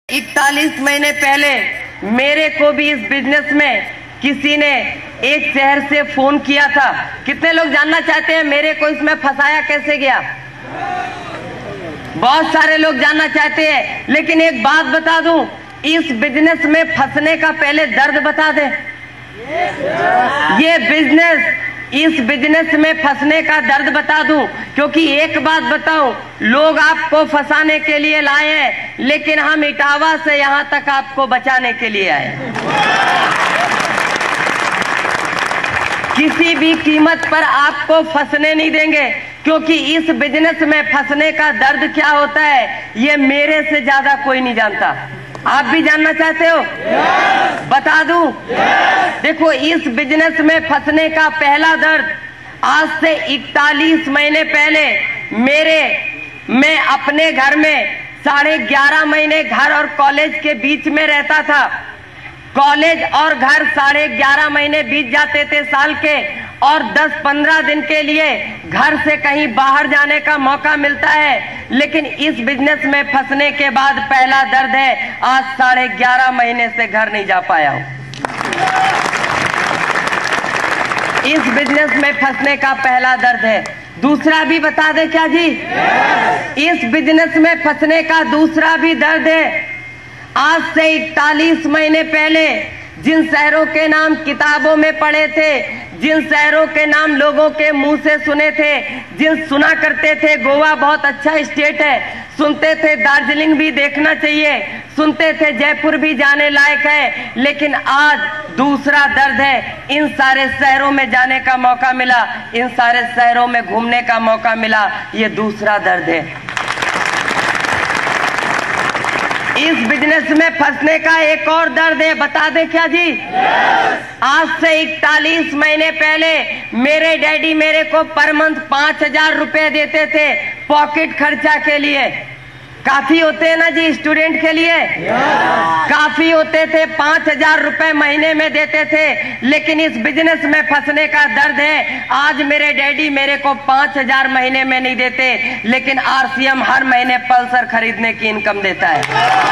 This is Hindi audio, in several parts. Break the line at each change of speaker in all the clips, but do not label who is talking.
41 महीने पहले मेरे को भी इस बिजनेस में किसी ने एक शहर से फोन किया था। कितने लोग जानना चाहते हैं मेरे को इसमें फंसाया कैसे गया? बहुत सारे लोग जानना चाहते हैं, लेकिन एक बात बता दूं, इस बिजनेस में फंसने का पहले दर्द बता दे। इस बिजनेस में फंसने का दर्द बता दूं, क्योंकि एक बात बताऊं, लोग आपको फंसाने के लिए लाए हैं, लेकिन हम इटावा से यहां तक आपको बचाने के लिए आए। किसी भी कीमत पर आपको फंसने नहीं देंगे, क्योंकि इस बिजनेस में फंसने का दर्द क्या होता है ये मेरे से ज्यादा कोई नहीं जानता। आप भी जानना चाहते हो? बता दूं? देखो, इस बिजनेस में फंसने का पहला दर्द आज से 41 महीने पहले मैं अपने घर में 11.5 महीने घर और कॉलेज के बीच में रहता था। कॉलेज और घर 11.5 महीने बीत जाते थे साल के, और 10-15 दिन के लिए घर से कहीं बाहर जाने का मौका मिलता है। लेकिन इस बिजनेस में फंसने के बाद पहला दर्द है, आज 11.5 महीने से घर नहीं जा पाया हूं। इस बिजनेस में फंसने का पहला दर्द है। दूसरा भी बता दे क्या जी? इस बिजनेस में फंसने का दूसरा भी दर्द है। आज से 41 महीने पहले जिन शहरों के नाम किताबों में पढ़े थे, जिन शहरों के नाम लोगों के मुंह से सुने थे, जिन सुना करते थे गोवा बहुत अच्छा स्टेट है, सुनते थे दार्जिलिंग भी देखना चाहिए, सुनते थे जयपुर भी जाने लायक है, लेकिन आज दूसरा दर्द है। इन सारे शहरों में जाने का मौका मिला, इन सारे शहरों में घूमने का मौका मिला, ये दूसरा दर्द है। इस बिजनेस में फंसने का एक और दर्द है। बता दे क्या जी? आज से 41 महीने पहले मेरे डैडी मेरे को पर मंथ 5,000 रुपए देते थे पॉकेट खर्चा के लिए। काफी होते हैं ना जी स्टूडेंट के लिए? काफी होते थे। 5,000 रुपए महीने में देते थे। लेकिन इस बिजनेस में फंसने का दर्द है, आज मेरे डैडी मेरे को 5,000 महीने में नहीं देते, लेकिन आरसीएम हर महीने पल्सर खरीदने की इनकम देता है।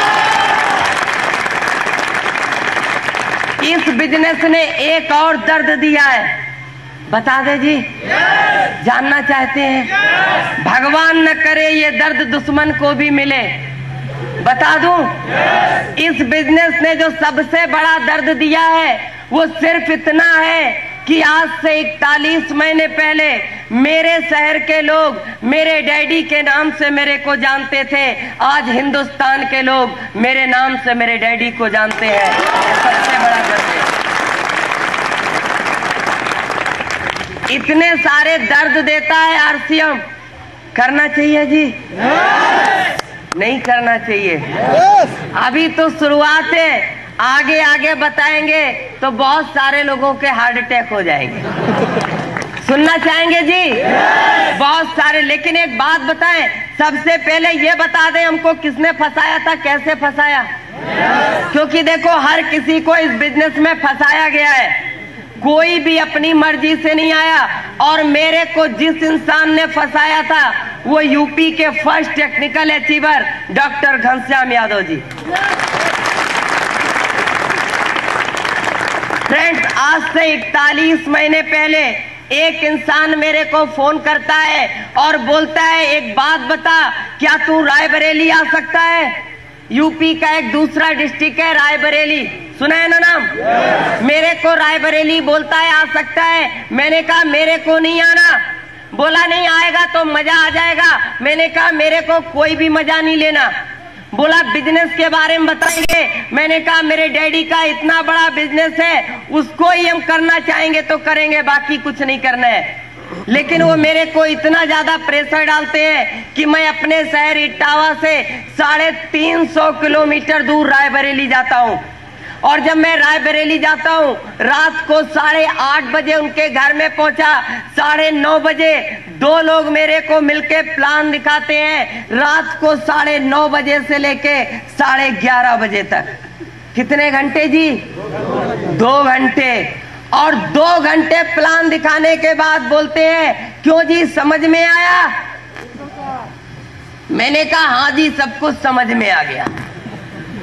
इस बिजनेस ने एक और दर्द दिया है। बता दे जी? जानना चाहते हैं? भगवान न करे ये दर्द दुश्मन को भी मिले। बता दूं? इस बिजनेस ने जो सबसे बड़ा दर्द दिया है वो सिर्फ इतना है कि आज से 41 महीने पहले मेरे शहर के लोग मेरे डैडी के नाम से मेरे को जानते थे, आज हिंदुस्तान के लोग मेरे नाम से मेरे डैडी को जानते हैं। सबसे बड़ा दर्द है। इतने सारे दर्द देता है आरसीएम। करना चाहिए जी? नहीं करना चाहिए। अभी तो शुरुआत है, आगे आगे बताएंगे तो बहुत सारे लोगों के हार्ट अटैक हो जाएंगे। सुनना चाहेंगे जी? बहुत सारे। लेकिन एक बात बताएं, सबसे पहले ये बता दें हमको किसने फंसाया था, कैसे फंसाया? क्योंकि देखो, हर किसी को इस बिजनेस में फंसाया गया है, कोई भी अपनी मर्जी से नहीं आया। और मेरे को जिस इंसान ने फंसाया था वो यूपी के first technical achiever doctor Ghanshyam Yadav ji. Friends, आज से 41 महीने पहले एक इंसान मेरे को फोन करता है और बोलता है, एक बात बता, क्या तू रायबरेली आ सकता है? यूपी का एक दूसरा डिस्ट्रिक्ट है रायबरेली, सुना है ना नाम? मेरे को रायबरेली बोलता है आ सकता है। मैंने कहा मेरे को नहीं आना। बोला नहीं आएगा तो मजा आ जाएगा। मैंने कहा मेरे को कोई भी मजा नहीं लेना। बोला बिजनेस के बारे में बताएंगे। मैंने कहा मेरे डैडी का इतना बड़ा बिजनेस है, उसको ही हम करना चाहेंगे तो करेंगे, बाकी कुछ नहीं करना है। लेकिन वो मेरे को इतना ज्यादा प्रेशर डालते हैं कि मैं अपने शहर इटावा से 350 किलोमीटर दूर रायबरेली जाता हूँ। और जब मैं रायबरेली जाता हूँ, रात को 8:30 बजे उनके घर में पहुंचा, 9:30 बजे 2 लोग मेरे को मिलके प्लान दिखाते हैं, रात को 9:30 बजे से लेके 11:30 बजे तक। कितने घंटे जी? 2 घंटे। और 2 घंटे प्लान दिखाने के बाद बोलते हैं, क्यों जी समझ में आया? मैंने कहा हाँ जी सब कुछ समझ में आ गया।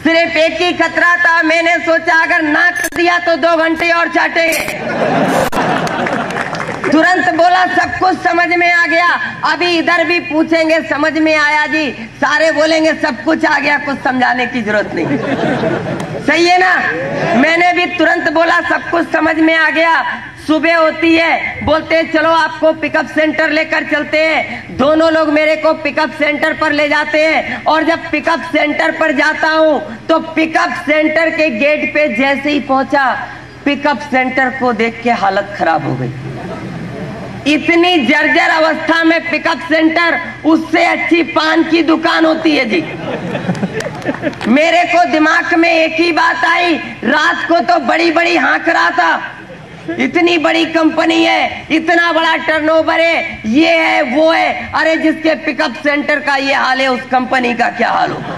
सिर्फ एक ही खतरा था, मैंने सोचा अगर ना कर दिया तो 2 घंटे और चाटेंगे। तुरंत बोला सब कुछ समझ में आ गया। अभी इधर भी पूछेंगे समझ में आया जी, सारे बोलेंगे सब कुछ आ गया, कुछ समझाने की जरूरत नहीं। सही है ना? मैंने भी तुरंत बोला सब कुछ समझ में आ गया। सुबह होती है, बोलते हैं चलो आपको पिकअप सेंटर लेकर चलते हैं। दोनों लोग मेरे को पिकअप सेंटर पर ले जाते हैं और जब पिकअप सेंटर पर जाता हूं तो पिकअप सेंटर के गेट पे जैसे ही पहुंचा, पिकअप सेंटर को देख के हालत खराब हो गई। इतनी जर्जर अवस्था में पिकअप सेंटर, उससे अच्छी पान की दुकान होती है जी। मेरे को दिमाग में एक ही बात आई, रात को तो बड़ी बड़ी हाँक रहा था, इतनी बड़ी कंपनी है, इतना बड़ा टर्नओवर है, ये है वो है, अरे जिसके पिकअप सेंटर का ये हाल है उस कंपनी का क्या हाल होगा।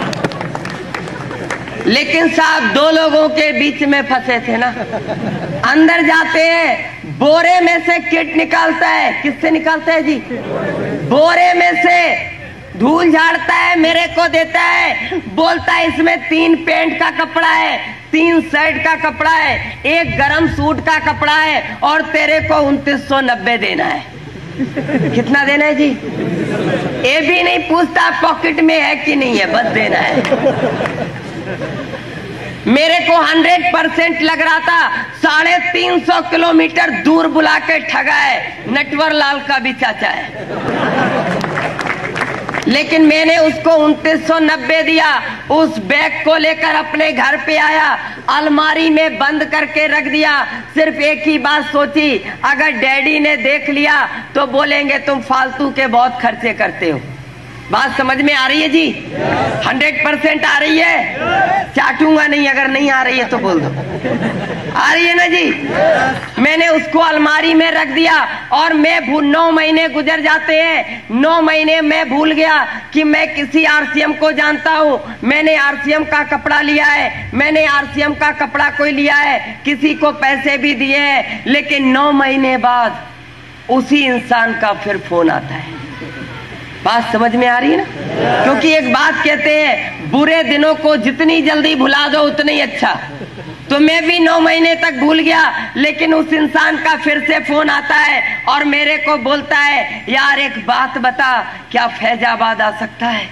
लेकिन साहब 2 लोगों के बीच में फंसे थे ना। अंदर जाते हैं, बोरे में से किट निकालता है। किससे निकालता है जी? बोरे में से धूल झाड़ता है, मेरे को देता है, बोलता है इसमें 3 पैंट का कपड़ा है, 3 शर्ट का कपड़ा है, 1 गरम सूट का कपड़ा है और तेरे को 2990 देना है। कितना देना है जी? ये भी नहीं पूछता पॉकेट में है कि नहीं है, बस देना है। मेरे को 100% लग रहा था, 350 किलोमीटर दूर बुला के ठगा है, नटवर लाल का भी चाचा है। लेकिन मैंने उसको 2990 दिया। उस बैग को लेकर अपने घर पे आया, अलमारी में बंद करके रख दिया। सिर्फ एक ही बात सोची, अगर डैडी ने देख लिया तो बोलेंगे तुम फालतू के बहुत खर्चे करते हो। बात समझ में आ रही है जी? 100% आ रही है? चाटूंगा नहीं, अगर नहीं आ रही है तो बोल दो। आ रही है ना जी? मैंने उसको अलमारी में रख दिया और मैं 9 महीने गुजर जाते हैं। 9 महीने मैं भूल गया कि मैं किसी आरसीएम को जानता हूं। मैंने आरसीएम का कपड़ा लिया है, मैंने आरसीएम का कपड़ा कोई लिया है, किसी को पैसे भी दिए हैं। लेकिन 9 महीने बाद उसी इंसान का फिर फोन आता है। बात समझ में आ रही है ना? क्योंकि एक बात कहते हैं, बुरे दिनों को जितनी जल्दी भुला दो उतना ही अच्छा। तो मैं भी 9 महीने तक भूल गया, लेकिन उस इंसान का फिर से फोन आता है और मेरे को बोलता है यार एक बात बता, क्या फैजाबाद आ सकता है?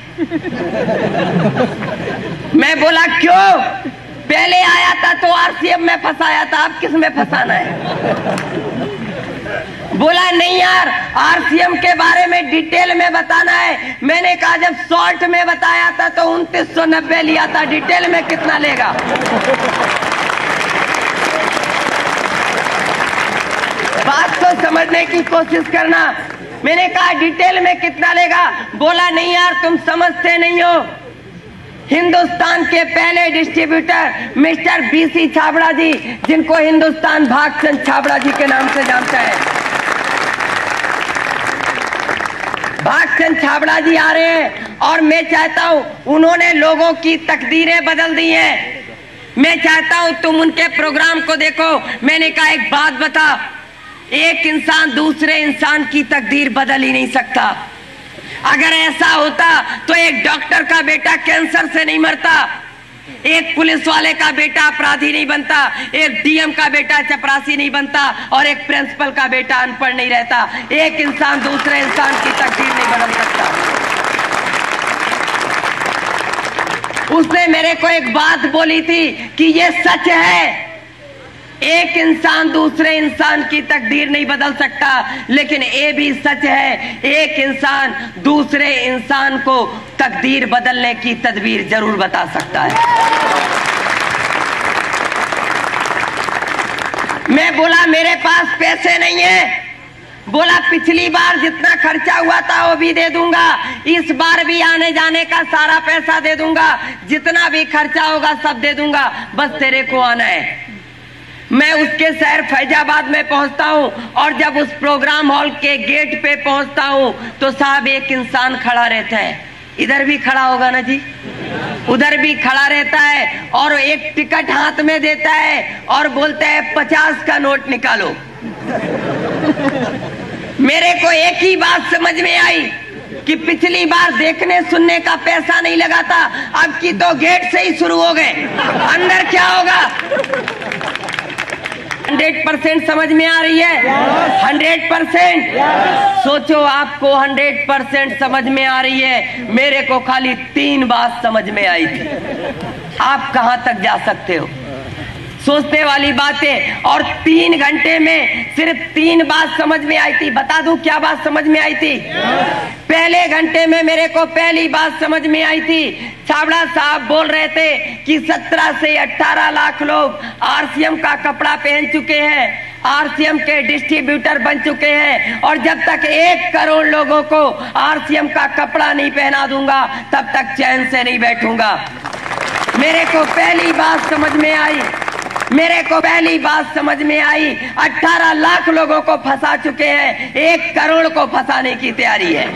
मैं बोला क्यों? पहले आया था तो आरसीएम में फंसाया था, अब किस में फंसाना है? बोला नहीं यार, आरसीएम के बारे में डिटेल में बताना है। मैंने कहा जब शॉर्ट में बताया था तो 2990 लिया था, डिटेल में कितना लेगा? बात को समझने की कोशिश करना। मैंने कहा डिटेल में कितना लेगा? बोला नहीं यार तुम समझते नहीं हो। हिंदुस्तान के पहले distributor mister BC Chhabra ji, जिनको हिंदुस्तान भागचंद छाबड़ा जी के नाम से जानता है, भागचंद छाबड़ा जी आ रहे हैं और मैं चाहता हूं, उन्होंने लोगों की तकदीरें बदल दी हैं। मैं चाहता हूं तुम उनके प्रोग्राम को देखो। मैंने कहा एक बात बता, एक इंसान दूसरे इंसान की तकदीर बदल ही नहीं सकता। अगर ऐसा होता तो एक डॉक्टर का बेटा कैंसर से नहीं मरता, एक पुलिस वाले का बेटा अपराधी नहीं बनता, एक डीएम का बेटा चपरासी नहीं बनता और एक प्रिंसिपल का बेटा अनपढ़ नहीं रहता। एक इंसान दूसरे इंसान की तकदीर नहीं बदल सकता। उसने मेरे को एक बात बोली थी कि ये सच है, एक इंसान दूसरे इंसान की तकदीर नहीं बदल सकता, लेकिन ये भी सच है एक इंसान दूसरे इंसान को तकदीर बदलने की तदबीर जरूर बता सकता है। मैं बोला मेरे पास पैसे नहीं है। बोला पिछली बार जितना खर्चा हुआ था वो भी दे दूंगा, इस बार भी आने जाने का सारा पैसा दे दूंगा, जितना भी खर्चा होगा सब दे दूंगा, बस तेरे को आना है। मैं उसके शहर फैजाबाद में पहुंचता हूं और जब उस प्रोग्राम हॉल के गेट पे पहुंचता हूं तो साहब एक इंसान खड़ा रहता है। इधर भी खड़ा होगा ना जी, उधर भी खड़ा रहता है और एक टिकट हाथ में देता है और बोलता है 50 का नोट निकालो। मेरे को एक ही बात समझ में आई, कि पिछली बार देखने सुनने का पैसा नहीं लगा था, अब की तो गेट से ही शुरू हो गए। अंदर क्या होगा? 100% समझ में आ रही है? 100%। सोचो, आपको 100% समझ में आ रही है, मेरे को खाली 3 बात समझ में आई थी। आप कहां तक जा सकते हो? सोचने वाली बातें। और 3 घंटे में सिर्फ 3 बात समझ में आई थी। बता दूं क्या बात समझ में आई थी? पहले घंटे में मेरे को पहली बात समझ में आई थी। छाबड़ा साहब बोल रहे थे कि 17 से 18 लाख लोग आरसीएम का कपड़ा पहन चुके हैं, आरसीएम के डिस्ट्रीब्यूटर बन चुके हैं, और जब तक 1 करोड़ लोगों को आरसीएम का कपड़ा नहीं पहना दूंगा तब तक चैन से नहीं बैठूंगा। मेरे को पहली बात समझ में आई, 18 लाख लोगों को फंसा चुके हैं, 1 करोड़ को फंसाने की तैयारी है।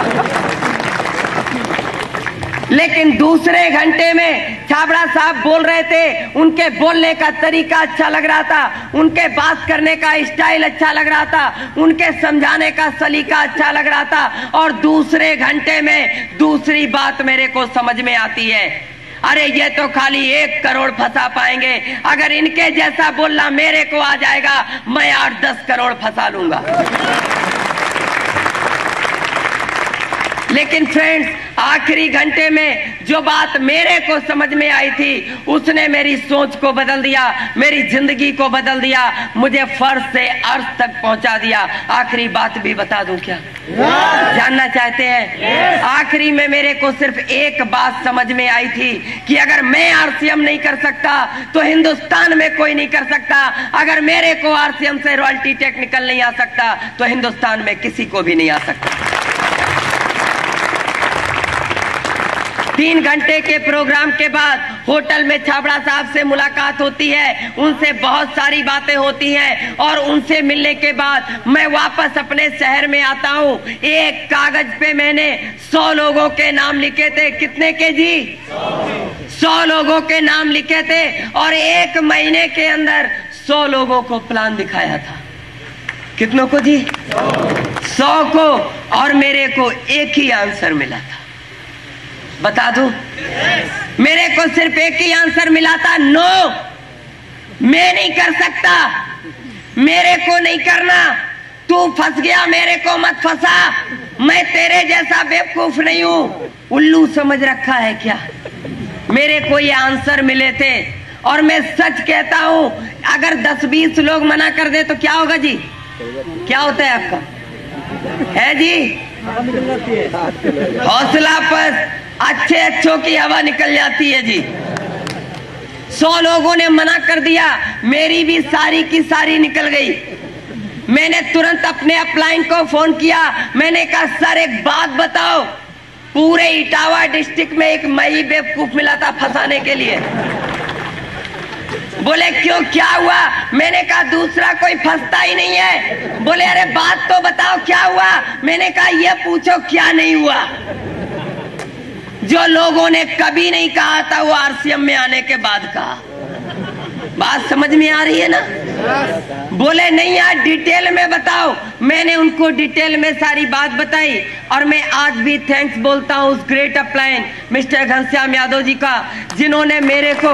लेकिन दूसरे घंटे में छाबड़ा साहब बोल रहे थे, उनके बोलने का तरीका अच्छा लग रहा था, उनके बात करने का स्टाइल अच्छा लग रहा था, उनके समझाने का सलीका अच्छा लग रहा था। और दूसरे घंटे में दूसरी बात मेरे को समझ में आती है, अरे ये तो खाली 1 करोड़ फंसा पाएंगे, अगर इनके जैसा बोलना मेरे को आ जाएगा मैं 8-10 करोड़ फंसा लूंगा। लेकिन फ्रेंड्स, आखिरी घंटे में जो बात मेरे को समझ में आई थी उसने मेरी सोच को बदल दिया, मेरी जिंदगी को बदल दिया, मुझे फर्श से अर्श तक पहुंचा दिया। आखिरी बात भी बता दूं क्या? जानना चाहते हैं? आखिरी में मेरे को सिर्फ एक बात समझ में आई थी कि अगर मैं आरसीएम नहीं कर सकता तो हिंदुस्तान में कोई नहीं कर सकता, अगर मेरे को आरसीएम से रॉयल्टी टेक्निकल नहीं आ सकता तो हिंदुस्तान में किसी को भी नहीं आ सकता। 3 घंटे के प्रोग्राम के बाद होटल में छाबड़ा साहब से मुलाकात होती है, उनसे बहुत सारी बातें होती हैं, और उनसे मिलने के बाद मैं वापस अपने शहर में आता हूं। एक कागज पे मैंने 100 लोगों के नाम लिखे थे। कितने के जी? 100 लोगों के नाम लिखे थे, और 1 महीने के अंदर 100 लोगों को प्लान दिखाया था। कितनों को जी? 100 को। और मेरे को एक ही आंसर मिला था। बता दूं? मेरे को सिर्फ एक ही आंसर मिला था, नो, मैं नहीं कर सकता, मेरे को नहीं करना, तू फंस गया, मेरे को मत फंसा, मैं तेरे जैसा बेवकूफ नहीं हूं। उल्लू समझ रखा है क्या? मेरे को ये आंसर मिले थे, और मैं सच कहता हूं, अगर 10-20 लोग मना कर दे तो क्या होगा जी? क्या होता है आपका? है जी? हौसला पर अच्छों की हवा निकल जाती है जी। 100 लोगों ने मना कर दिया, मेरी भी सारी की सारी निकल गई। मैंने तुरंत अपने अपलाइन को फोन किया, मैंने कहा सर एक बात बताओ, पूरे इटावा डिस्ट्रिक्ट में एक मई बेवकूफ मिला था फंसाने के लिए। बोले क्यों, क्या हुआ? मैंने कहा दूसरा कोई फंसता ही नहीं है। बोले अरे बात तो बताओ क्या हुआ? मैंने कहा ये पूछो क्या नहीं हुआ। जो लोगों ने कभी नहीं कहा था वो आरसीएम में आने के बाद कहा। बात समझ में आ रही है ना? बोले नहीं यार डिटेल में बताओ। मैंने उनको डिटेल में सारी बात बताई, और मैं आज भी थैंक्स बोलता हूं उस great upline mister Ghanshyam Yadav ji का, जिन्होंने मेरे को,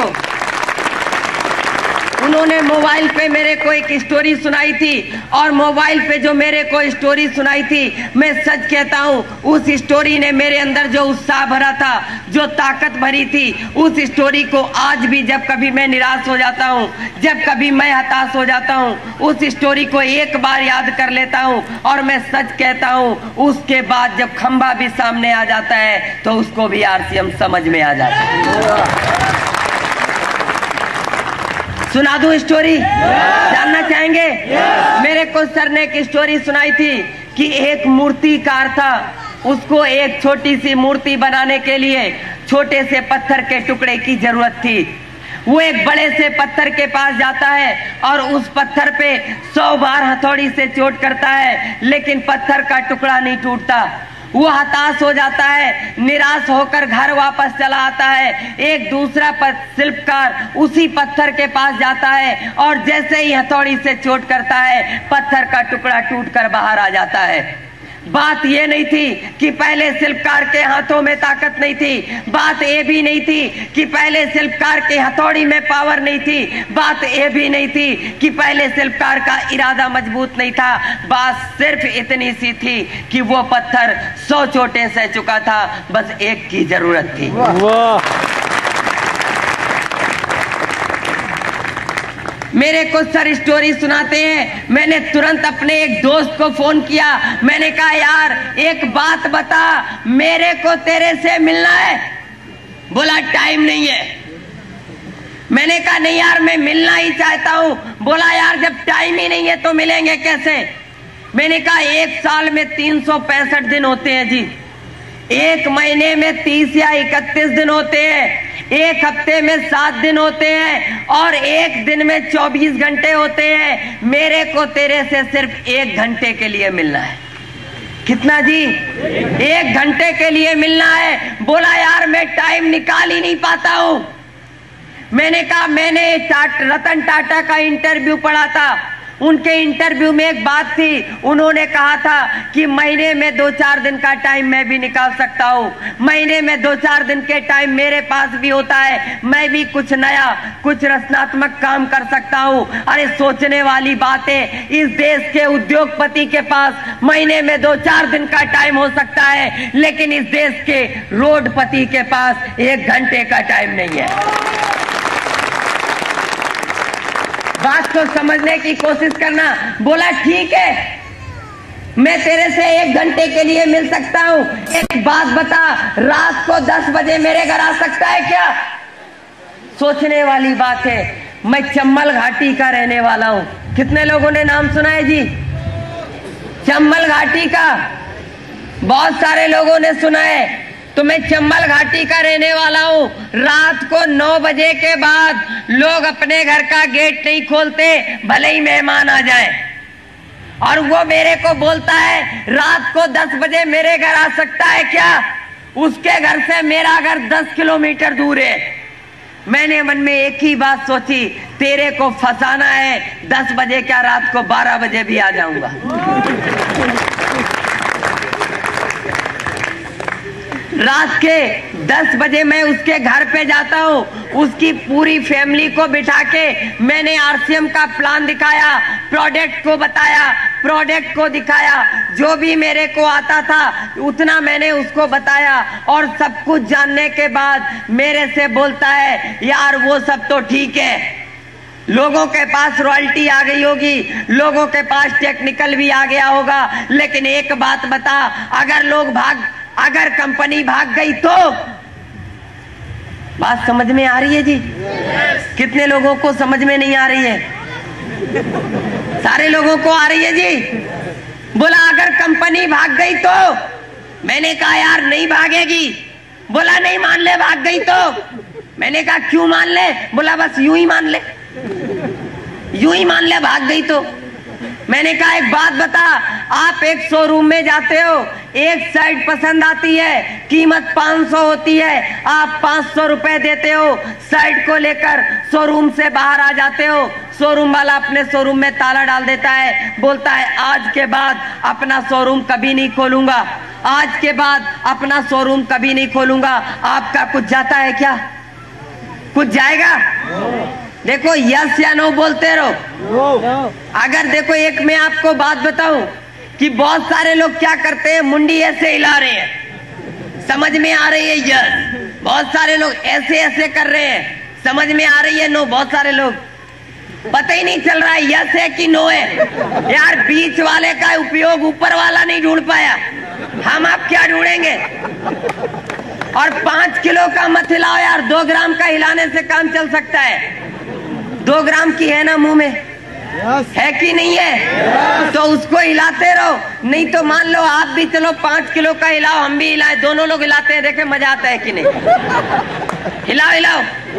उन्होंने मोबाइल पे मेरे को एक स्टोरी सुनाई थी, और मोबाइल पे जो मेरे को स्टोरी सुनाई थी, मैं सच कहता हूँ उस स्टोरी ने मेरे अंदर जो उत्साह भरा था, जो ताकत भरी थी, उस स्टोरी को आज भी जब कभी मैं निराश हो जाता हूँ, जब कभी मैं हताश हो जाता हूँ, उस स्टोरी को एक बार याद कर लेता हूँ, और मैं सच कहता हूँ उसके बाद जब खंबा भी सामने आ जाता है तो उसको भी आरसीएम समझ में आ जाता है। सुना दूं स्टोरी? जानना चाहेंगे? मेरे को सर ने एक स्टोरी सुनाई थी कि एक मूर्तिकार था, उसको एक छोटी सी मूर्ति बनाने के लिए छोटे से पत्थर के टुकड़े की जरूरत थी। वो एक बड़े से पत्थर के पास जाता है और उस पत्थर पे 100 बार हथौड़ी से चोट करता है, लेकिन पत्थर का टुकड़ा नहीं टूटता। वो हताश हो जाता है, निराश होकर घर वापस चला आता है। एक दूसरा शिल्पकार उसी पत्थर के पास जाता है, और जैसे ही हथौड़ी से चोट करता है, पत्थर का टुकड़ा टूटकर बाहर आ जाता है। बात ये नहीं थी कि पहले शिल्पकार के हाथों में ताकत नहीं थी, बात ये भी नहीं थी कि पहले शिल्पकार के हथौड़ी में पावर नहीं थी, बात ये भी नहीं थी कि पहले शिल्पकार का इरादा मजबूत नहीं था। बात सिर्फ इतनी सी थी कि वो पत्थर 100 चोटें सह चुका था, बस एक की जरूरत थी। मेरे को सर स्टोरी सुनाते हैं। मैंने तुरंत अपने एक दोस्त को फोन किया, मैंने कहा यार एक बात बता, मेरे को तेरे से मिलना है। बोला टाइम नहीं है। मैंने कहा नहीं यार मैं मिलना ही चाहता हूं। बोला यार जब टाइम ही नहीं है तो मिलेंगे कैसे। मैंने कहा एक साल में 365 दिन होते हैं जी, एक महीने में 30 या 31 दिन होते हैं, एक हफ्ते में 7 दिन होते हैं और एक दिन में 24 घंटे होते हैं। मेरे को तेरे से सिर्फ 1 घंटे के लिए मिलना है। कितना जी? 1 घंटे के लिए मिलना है। बोला यार मैं टाइम निकाल ही नहीं पाता हूं। मैंने कहा मैंने रतन टाटा का इंटरव्यू पढ़ा था, उनके इंटरव्यू में एक बात थी, उन्होंने कहा था कि महीने में 2-4 दिन का टाइम मैं भी निकाल सकता हूँ, महीने में 2-4 दिन के टाइम मेरे पास भी होता है, मैं भी कुछ नया कुछ रचनात्मक काम कर सकता हूँ। अरे सोचने वाली बात है, इस देश के उद्योगपति के पास महीने में 2-4 दिन का टाइम हो सकता है, लेकिन इस देश के रोडपति के पास 1 घंटे का टाइम नहीं है। बात को समझने की कोशिश करना। बोला ठीक है मैं तेरे से 1 घंटे के लिए मिल सकता हूं। एक बात बता, रात को 10 बजे मेरे घर आ सकता है क्या? सोचने वाली बात है। मैं चंबल घाटी का रहने वाला हूं। कितने लोगों ने नाम सुना है जी चंबल घाटी का? बहुत सारे लोगों ने सुना है। तो मैं चंबल घाटी का रहने वाला हूँ। रात को 9 बजे के बाद लोग अपने घर का गेट नहीं खोलते, भले ही मेहमान आ जाए। और वो मेरे को बोलता है रात को 10 बजे मेरे घर आ सकता है क्या? उसके घर से मेरा घर 10 किलोमीटर दूर है। मैंने मन में एक ही बात सोची, तेरे को फंसाना है। 10 बजे क्या, रात को 12 बजे भी आ जाऊंगा। रात के 10 बजे मैं उसके घर पे जाता हूँ। उसकी पूरी फैमिली को बिठा के मैंने आरसीएम का प्लान दिखाया, प्रोडक्ट को बताया, प्रोडक्ट को दिखाया, जो भी मेरे को आता था उतना मैंने उसको बताया। और सब कुछ जानने के बाद मेरे से बोलता है यार वो सब तो ठीक है, लोगों के पास रॉयल्टी आ गई होगी, लोगों के पास टेक्निकल भी आ गया होगा, लेकिन एक बात बता, अगर कंपनी भाग गई तो? बात समझ में आ रही है जी? कितने लोगों को समझ में नहीं आ रही है? सारे लोगों को आ रही है जी। बोला अगर कंपनी भाग गई तो? मैंने कहा यार नहीं भागेगी। बोला नहीं मान ले भाग गई तो? मैंने कहा क्यों मान ले? बोला बस यूं ही मान ले, यूं ही मान ले भाग गई तो। मैंने कहा एक बात बता, आप एक शोरूम में जाते हो, एक शर्ट पसंद आती है, कीमत 500 होती है, आप 500 रुपए देते हो, शर्ट को लेकर शोरूम से बाहर आ जाते हो। शोरूम वाला अपने शोरूम में ताला डाल देता है, बोलता है आज के बाद अपना शोरूम कभी नहीं खोलूंगा, आज के बाद अपना शोरूम कभी नहीं खोलूंगा। आपका कुछ जाता है क्या? कुछ जाएगा? देखो यस या नो बोलते रहो। अगर देखो एक मैं आपको बात बताऊं कि बहुत सारे लोग क्या करते हैं, मुंडी ऐसे हिला रहे हैं, समझ में आ रही है यस। बहुत सारे लोग ऐसे ऐसे कर रहे हैं, समझ में आ रही है नो। बहुत सारे लोग पता ही नहीं चल रहा है यस है कि नो है। यार बीच वाले का उपयोग ऊपर वाला नहीं ढूंढ पाया, हम आप क्या ढूंढेंगे? और 5 किलो का मत हिलाओ यार, 2 ग्राम का हिलाने से काम चल सकता है। 2 ग्राम की है ना मुंह में, है कि नहीं है? तो उसको हिलाते रहो। नहीं तो मान लो आप भी चलो 5 किलो का हिलाओ, हम भी हिलाए, दोनों लोग हिलाते हैं, देखे मजा आता है कि नहीं? हिलाओ हिलाओ,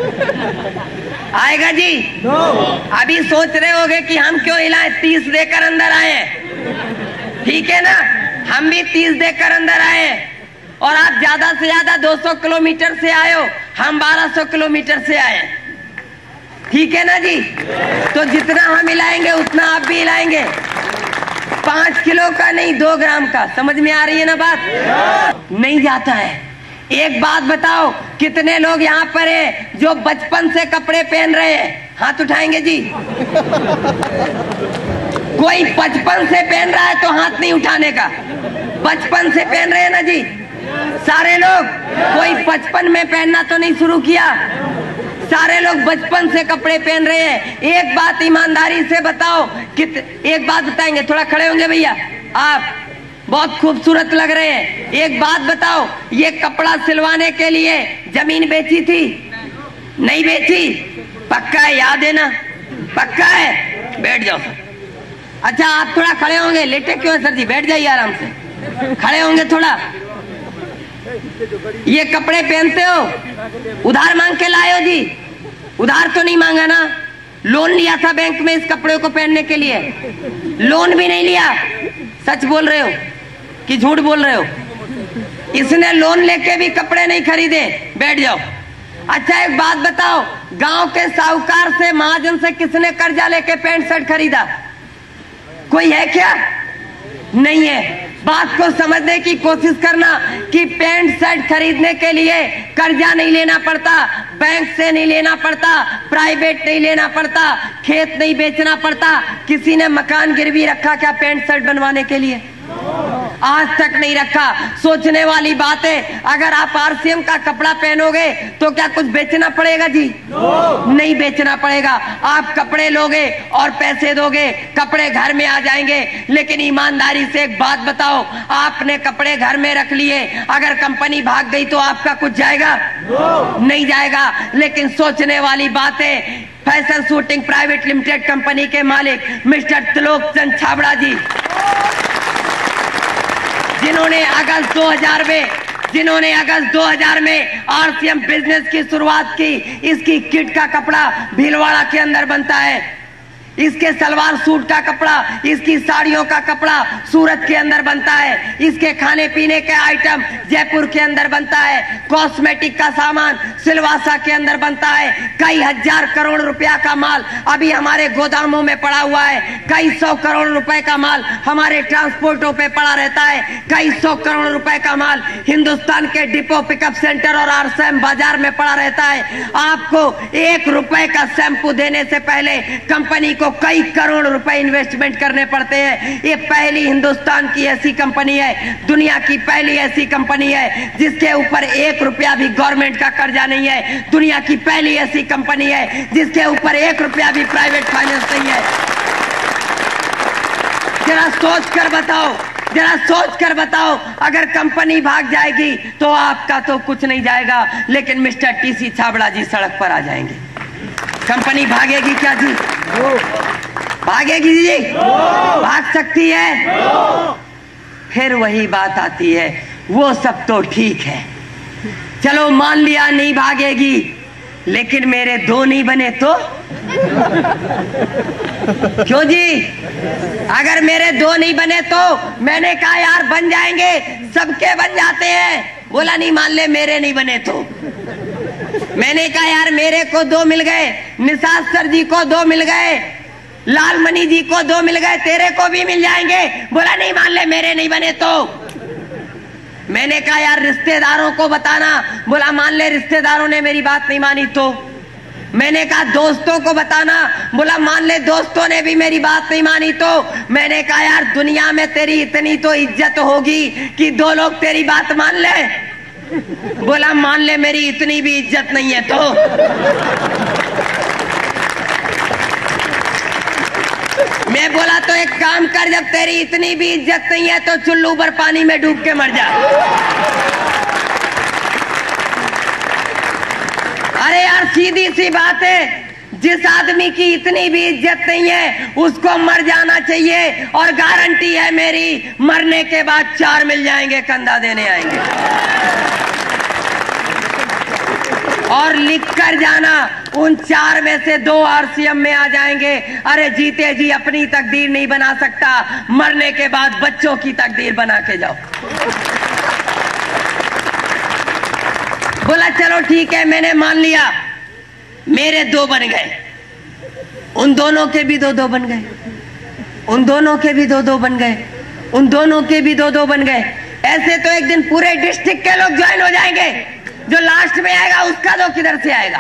आएगा जी? अभी सोच रहे होगे कि हम क्यों हिलाएं, 30 देकर अंदर आए, ठीक है ना? हम भी 30 देकर अंदर आए और आप ज्यादा से ज्यादा 200 किलोमीटर से आए हो, हम 1200 किलोमीटर से आए, ठीक है ना जी? तो जितना हम हिलाएंगे उतना आप भी हिलाएंगे। 5 किलो का नहीं, 2 ग्राम का। समझ में आ रही है ना बात? नहीं जाता है। एक बात बताओ, कितने लोग यहाँ पर है जो बचपन से कपड़े पहन रहे हैं? हाथ उठाएंगे जी। कोई बचपन से पहन रहा है तो हाथ नहीं उठाने का। बचपन से पहन रहे हैं ना जी सारे लोग? कोई बचपन में पहनना तो नहीं शुरू किया? सारे लोग बचपन से कपड़े पहन रहे हैं। एक बात ईमानदारी से बताओ, एक बात बताएंगे, थोड़ा खड़े होंगे भैया, आप बहुत खूबसूरत लग रहे हैं। एक बात बताओ, ये कपड़ा सिलवाने के लिए जमीन बेची थी? नहीं बेची? पक्का है? याद है ना? पक्का है? बैठ जाओ। अच्छा, आप थोड़ा खड़े होंगे, लेटे क्यों है सर जी? बैठ जाइए आराम से, खड़े होंगे थोड़ा। ये कपड़े पहनते हो, उधार मांग के लाए हो जी? उधार तो नहीं मांगा ना? लोन लिया था बैंक में इस कपड़े को पहनने के लिए? लोन भी नहीं लिया? सच बोल रहे हो कि झूठ बोल रहे हो? इसने लोन लेके भी कपड़े नहीं खरीदे। बैठ जाओ। अच्छा, एक बात बताओ, गांव के साहूकार से, महाजन से किसने कर्जा लेके पैंट शर्ट खरीदा? कोई है क्या? नहीं है। बात को समझने की कोशिश करना कि पैंट शर्ट खरीदने के लिए कर्जा नहीं लेना पड़ता, बैंक से नहीं लेना पड़ता, प्राइवेट नहीं लेना पड़ता, खेत नहीं बेचना पड़ता। किसी ने मकान गिरवी रखा क्या पैंट शर्ट बनवाने के लिए? आज तक नहीं रखा। सोचने वाली बात है। अगर आप आरसीएम का कपड़ा पहनोगे तो क्या कुछ बेचना पड़ेगा जी? नहीं बेचना पड़ेगा। आप कपड़े लोगे और पैसे दोगे, कपड़े घर में आ जाएंगे। लेकिन ईमानदारी से एक बात बताओ, आपने कपड़े घर में रख लिए, अगर कंपनी भाग गई तो आपका कुछ जाएगा? नहीं जाएगा। लेकिन सोचने वाली बात है, fashion shooting private limited company के मालिक मिस्टर त्रिलोक चंद छाबड़ा जी, जिन्होंने अगस्त 2000 में आरसीएम बिजनेस की शुरुआत की। इसकी किट का कपड़ा भीलवाड़ा के अंदर बनता है, इसके सलवार सूट का कपड़ा, इसकी साड़ियों का कपड़ा सूरत के अंदर बनता है, इसके खाने पीने के आइटम जयपुर के अंदर बनता है, कॉस्मेटिक का सामान सिलवासा के अंदर बनता है। कई हजार करोड़ रुपया का माल अभी हमारे गोदामों में पड़ा हुआ है। कई 100 करोड़ रुपए का माल हमारे ट्रांसपोर्टों पे पड़ा रहता है। कई 100 करोड़ रुपए का माल हिंदुस्तान के डिपो पिकअप सेंटर और आरसीएम बाजार में पड़ा रहता है। आपको 1 रुपए का शैम्पू देने से पहले कंपनी को कई करोड़ रुपए इन्वेस्टमेंट करने पड़ते हैं। ये पहली हिंदुस्तान की ऐसी कंपनी है, दुनिया की पहली ऐसी कंपनी है जिसके ऊपर 1 रुपया भी गवर्नमेंट का कर्जा नहीं है। दुनिया की पहली ऐसी कंपनी है जिसके ऊपर 1 रुपया भी प्राइवेट फाइनेंस नहीं है। जरा सोच कर बताओ, अगर कंपनी भाग जाएगी तो आपका तो कुछ नहीं जाएगा, लेकिन मिस्टर टीसी छाबड़ा जी सड़क पर आ जाएंगे। कंपनी भागेगी क्या जी? भागेगी जी? भाग सकती है? फिर वही बात आती है, वो सब तो ठीक है, चलो मान लिया नहीं भागेगी, लेकिन मेरे 2 नहीं बने तो? क्यों जी? अगर मेरे 2 नहीं बने तो? मैंने कहा यार बन जाएंगे, सबके बन जाते हैं। बोला नहीं, मान ले मेरे नहीं बने तो? मैंने कहा यार मेरे को 2 मिल गए, निषाद सर जी को 2 मिल गए, लालमणि जी को 2 मिल गए, तेरे को भी मिल जाएंगे। बोला नहीं, मान ले मेरे नहीं बने तो? मैंने कहा यार रिश्तेदारों को बताना। बोला मान ले रिश्तेदारों ने मेरी बात नहीं मानी तो? मैंने कहा दोस्तों को बताना। बोला मान ले दोस्तों ने भी मेरी बात नहीं मानी तो? मैंने कहा यार दुनिया में तेरी इतनी तो इज्जत होगी कि 2 लोग तेरी बात मान ले। बोला मान ले मेरी इतनी भी इज्जत नहीं है तो? मैं बोला तो एक काम कर, जब तेरी इतनी भी इज्जत नहीं है तो चुल्लू पर पानी में डूब के मर जा। अरे यार सीधी सी बात है, जिस आदमी की इतनी भी इज्जत नहीं है उसको मर जाना चाहिए। और गारंटी है मेरी, मरने के बाद 4 मिल जाएंगे, कंधा देने आएंगे। और लिख कर जाना, उन 4 में से 2 आरसीएम में आ जाएंगे। अरे जीते जी अपनी तकदीर नहीं बना सकता, मरने के बाद बच्चों की तकदीर बना के जाओ। बोला चलो ठीक है, मैंने मान लिया, मेरे 2 बन गए, उन दोनों के भी 2-2 बन गए। उन दोनों के भी 2-2 बन गए, उन दोनों के भी 2-2 बन गए। ऐसे तो एक दिन पूरे डिस्ट्रिक्ट के लोग ज्वाइन हो जाएंगे। जो लास्ट में आएगा उसका 2 किधर से आएगा?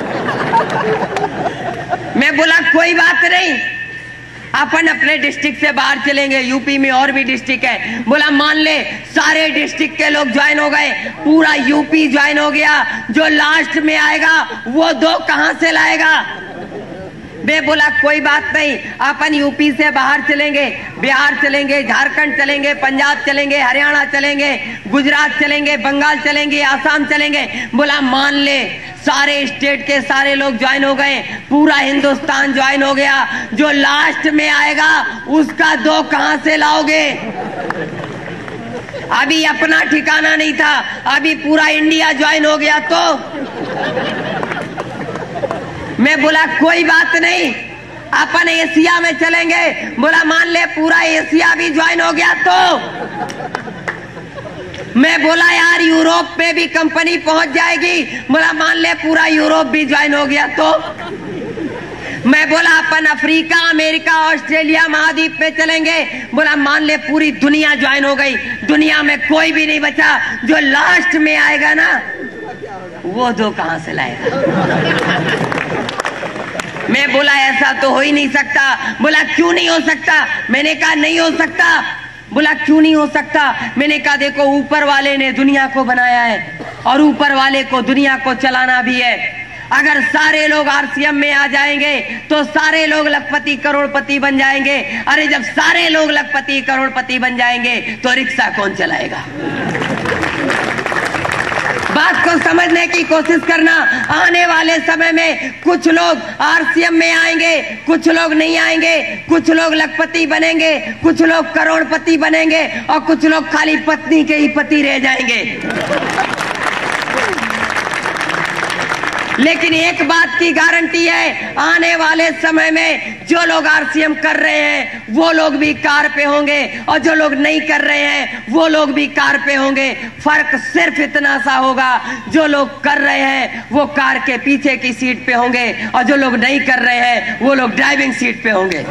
मैं बोला कोई बात नहीं, अपन अपने डिस्ट्रिक्ट से बाहर चलेंगे। यूपी में और भी डिस्ट्रिक्ट है। बोला मान ले सारे डिस्ट्रिक्ट के लोग ज्वाइन हो गए, पूरा यूपी ज्वाइन हो गया, जो लास्ट में आएगा वो 2 कहां से लाएगा? मैं बोला कोई बात नहीं, अपन यूपी से बाहर चलेंगे, बिहार चलेंगे, झारखंड चलेंगे, पंजाब चलेंगे, हरियाणा चलेंगे, गुजरात चलेंगे, बंगाल चलेंगे, आसाम चलेंगे। बोला मान ले सारे स्टेट के सारे लोग ज्वाइन हो गए, पूरा हिंदुस्तान ज्वाइन हो गया, जो लास्ट में आएगा उसका 2 कहां से लाओगे? अभी अपना ठिकाना नहीं था, अभी पूरा इंडिया ज्वाइन हो गया तो मैं बोला कोई बात नहीं, अपन एशिया में चलेंगे। बोला मान ले पूरा एशिया भी ज्वाइन हो गया तो मैं बोला यार यूरोप में भी कंपनी पहुंच जाएगी। बोला मान ले पूरा यूरोप भी ज्वाइन हो गया तो मैं बोला अपन अफ्रीका, अमेरिका, ऑस्ट्रेलिया महाद्वीप पे चलेंगे। बोला मान ले पूरी दुनिया ज्वाइन हो गई, दुनिया में कोई भी नहीं बचा, जो लास्ट में आएगा ना वो 2 कहां से लाएगा? मैं बोला ऐसा तो हो ही नहीं सकता। बोला क्यों नहीं हो सकता? मैंने कहा नहीं हो सकता। बोला क्यों नहीं हो सकता? मैंने कहा देखो ऊपर वाले ने दुनिया को बनाया है और ऊपर वाले को दुनिया को चलाना भी है। अगर सारे लोग आरसीएम में आ जाएंगे तो सारे लोग लखपति करोड़पति बन जाएंगे। अरे जब सारे लोग लखपति करोड़पति बन जाएंगे तो रिक्शा कौन चलाएगा? बात को समझने की कोशिश करना। आने वाले समय में कुछ लोग आरसीएम में आएंगे, कुछ लोग नहीं आएंगे, कुछ लोग लखपति बनेंगे, कुछ लोग करोड़पति बनेंगे और कुछ लोग खाली पत्नी के ही पति रह जाएंगे। लेकिन एक बात की गारंटी है, आने वाले समय में जो लोग आरसीएम कर रहे हैं वो लोग भी कार पे होंगे और जो लोग नहीं कर रहे हैं वो लोग भी कार पे होंगे। फर्क सिर्फ इतना सा होगा, जो लोग कर रहे हैं वो कार के पीछे की सीट पे होंगे और जो लोग नहीं कर रहे हैं वो लोग ड्राइविंग सीट पे होंगे।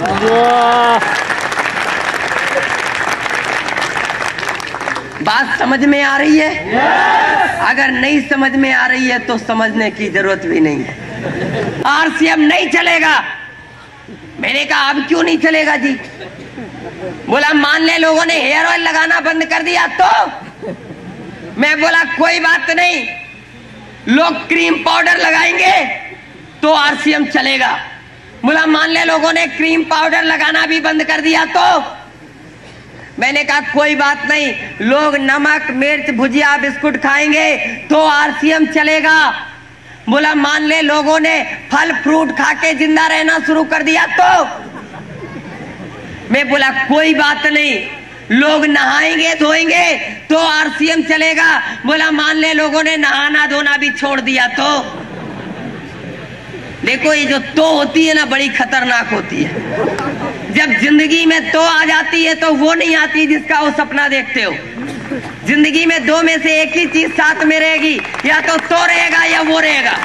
बात समझ में आ रही है? अगर नहीं समझ में आ रही है तो समझने की जरूरत भी नहीं है। आरसीएम नहीं चलेगा। मैंने कहा अब क्यों नहीं चलेगा जी? बोला मान ले लोगों ने हेयर ऑयल लगाना बंद कर दिया तो मैं बोला कोई बात नहीं, लोग क्रीम पाउडर लगाएंगे तो आरसीएम चलेगा। बोला मान ले लोगों ने क्रीम पाउडर लगाना भी बंद कर दिया तो मैंने कहा कोई बात नहीं, लोग नमक मिर्च भुजिया बिस्कुट खाएंगे तो आरसीएम चलेगा। बोला मान ले लोगों ने फल फ्रूट खा के जिंदा रहना शुरू कर दिया तो मैं बोला कोई बात नहीं, लोग नहाएंगे धोएंगे तो आरसीएम चलेगा। बोला मान ले लोगों ने नहाना धोना भी छोड़ दिया तो देखो ये जो तो होती है ना बड़ी खतरनाक होती है। जब जिंदगी में तो आ जाती है तो वो नहीं आती जिसका वो सपना देखते हो। जिंदगी में 2 में से एक ही चीज साथ में रहेगी, या तो रहेगा या वो रहेगा।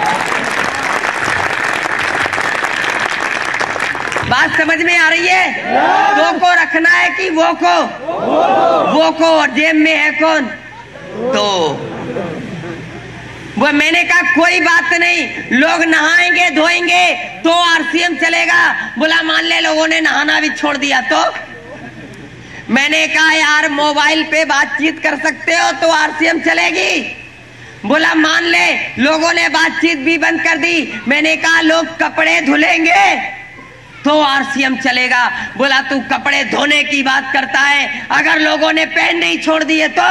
बात समझ में आ रही है? तो को रखना है कि वो को और जेब में है कौन? तो वो मैंने कहा कोई बात नहीं, लोग नहाएंगे धोएंगे तो आरसीएम चलेगा। बोला मान ले लोगों ने नहाना भी छोड़ दिया तो मैंने कहा यार मोबाइल पे बातचीत कर सकते हो तो आरसीएम चलेगी। बोला मान ले लोगों ने बातचीत भी बंद कर दी। मैंने कहा लोग कपड़े धुलेंगे तो आरसीएम चलेगा। बोला तू कपड़े धोने की बात करता है, अगर लोगों ने पहनने ही छोड़ दिए तो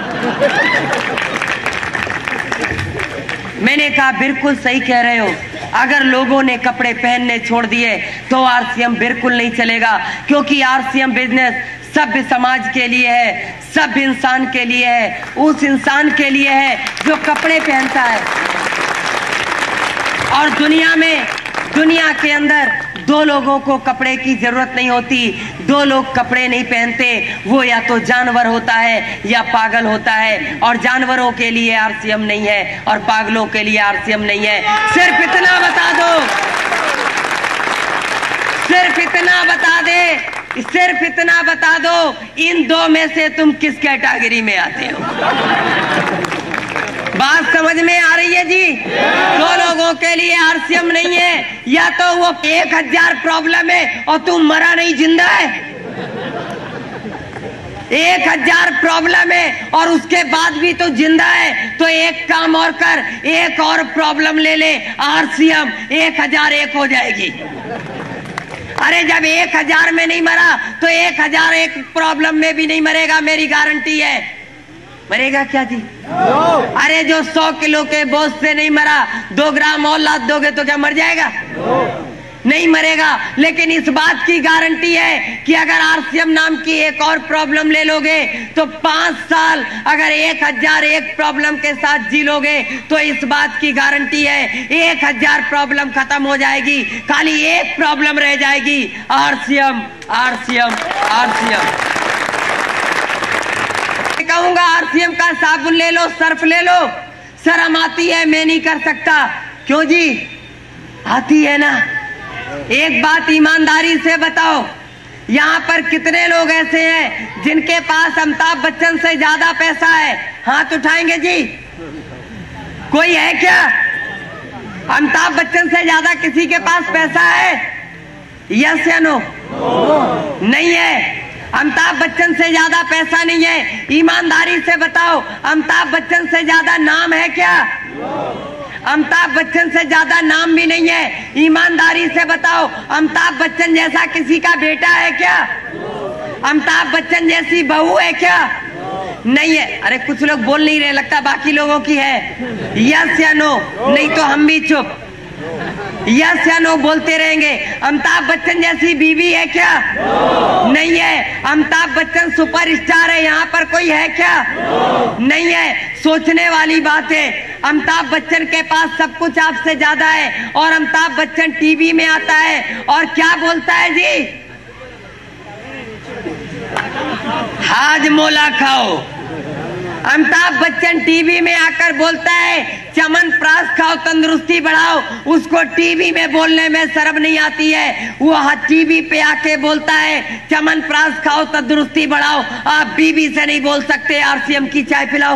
मैंने कहा बिल्कुल सही कह रहे हो, अगर लोगों ने कपड़े पहनने छोड़ दिए तो आरसीएम बिल्कुल नहीं चलेगा, क्योंकि आरसीएम बिजनेस सभ्य समाज के लिए है, सभ्य इंसान के लिए है, उस इंसान के लिए है जो कपड़े पहनता है। और दुनिया के अंदर 2 लोगों को कपड़े की जरूरत नहीं होती। 2 लोग कपड़े नहीं पहनते, वो या तो जानवर होता है या पागल होता है। और जानवरों के लिए आरसीएम नहीं है और पागलों के लिए आरसीएम नहीं है। सिर्फ इतना बता दो, सिर्फ इतना बता दे, सिर्फ इतना बता दो, इन दो में से तुम किस कैटेगरी में आते हो? बात समझ में आ रही है जी? दो लोगों के लिए आरसीएम नहीं है, या तो वो 1000 प्रॉब्लम है और तू मरा नहीं जिंदा है। 1000 प्रॉब्लम है और उसके बाद भी तो जिंदा है, तो एक काम और कर, एक और प्रॉब्लम ले ले, आरसीएम 1001 हो जाएगी। अरे जब 1000 में नहीं मरा तो 1001 प्रॉब्लम में भी नहीं मरेगा, मेरी गारंटी है। मरेगा क्या जी? अरे जो 100 किलो के बोझ से नहीं मरा, 2 ग्राम और लाद दोगे तो क्या मर जाएगा? नहीं मरेगा। लेकिन इस बात की गारंटी है कि अगर आरसीएम नाम की एक और प्रॉब्लम ले लोगे तो 5 साल अगर 1001 प्रॉब्लम के साथ जी लोगे तो इस बात की गारंटी है 1000 प्रॉब्लम खत्म हो जाएगी, खाली एक प्रॉब्लम रह जाएगी, आरसीएम आरसीएम आरसीएम। कहूंगा आरसीएम का साबुन ले लो, सर्फ ले लो। शर्म आती है, मैं नहीं कर सकता। क्यों जी? आती है ना। एक बात ईमानदारी से बताओ, यहाँ पर कितने लोग ऐसे हैं जिनके पास अमिताभ बच्चन से ज्यादा पैसा है? हाथ उठाएंगे जी? कोई है क्या? अमिताभ बच्चन से ज्यादा किसी के पास पैसा है? यस या नो? नहीं है। अमिताभ बच्चन से ज्यादा पैसा नहीं है। ईमानदारी से बताओ, अमिताभ बच्चन से ज्यादा नाम है क्या? अमिताभ बच्चन से ज्यादा नाम भी नहीं है। ईमानदारी से बताओ, अमिताभ बच्चन जैसा किसी का बेटा है क्या? अमिताभ बच्चन जैसी बहू है क्या? नहीं है। अरे कुछ लोग बोल नहीं रहे, लगता बाकी लोगों की है। यस या नो? नहीं तो हम भी चुप। यस या नो बोलते रहेंगे। अमिताभ बच्चन जैसी बीवी है क्या? नहीं है। अमिताभ बच्चन सुपरस्टार है, यहाँ पर कोई है क्या? नहीं है। सोचने वाली बात है। अमिताभ बच्चन के पास सब कुछ आपसे ज्यादा है और अमिताभ बच्चन टीवी में आता है और क्या बोलता है जी? हाजमोला खाओ। अमिताभ बच्चन टीवी में आकर बोलता है च्यवनप्राश खाओ, तंदुरुस्ती बढ़ाओ। उसको टीवी में बोलने में शर्म नहीं आती है। वो टीवी पे आके बोलता है च्यवनप्राश खाओ, तंदुरुस्ती बढ़ाओ। आप बीबी से नहीं बोल सकते आरसीएम की चाय पिलाओ।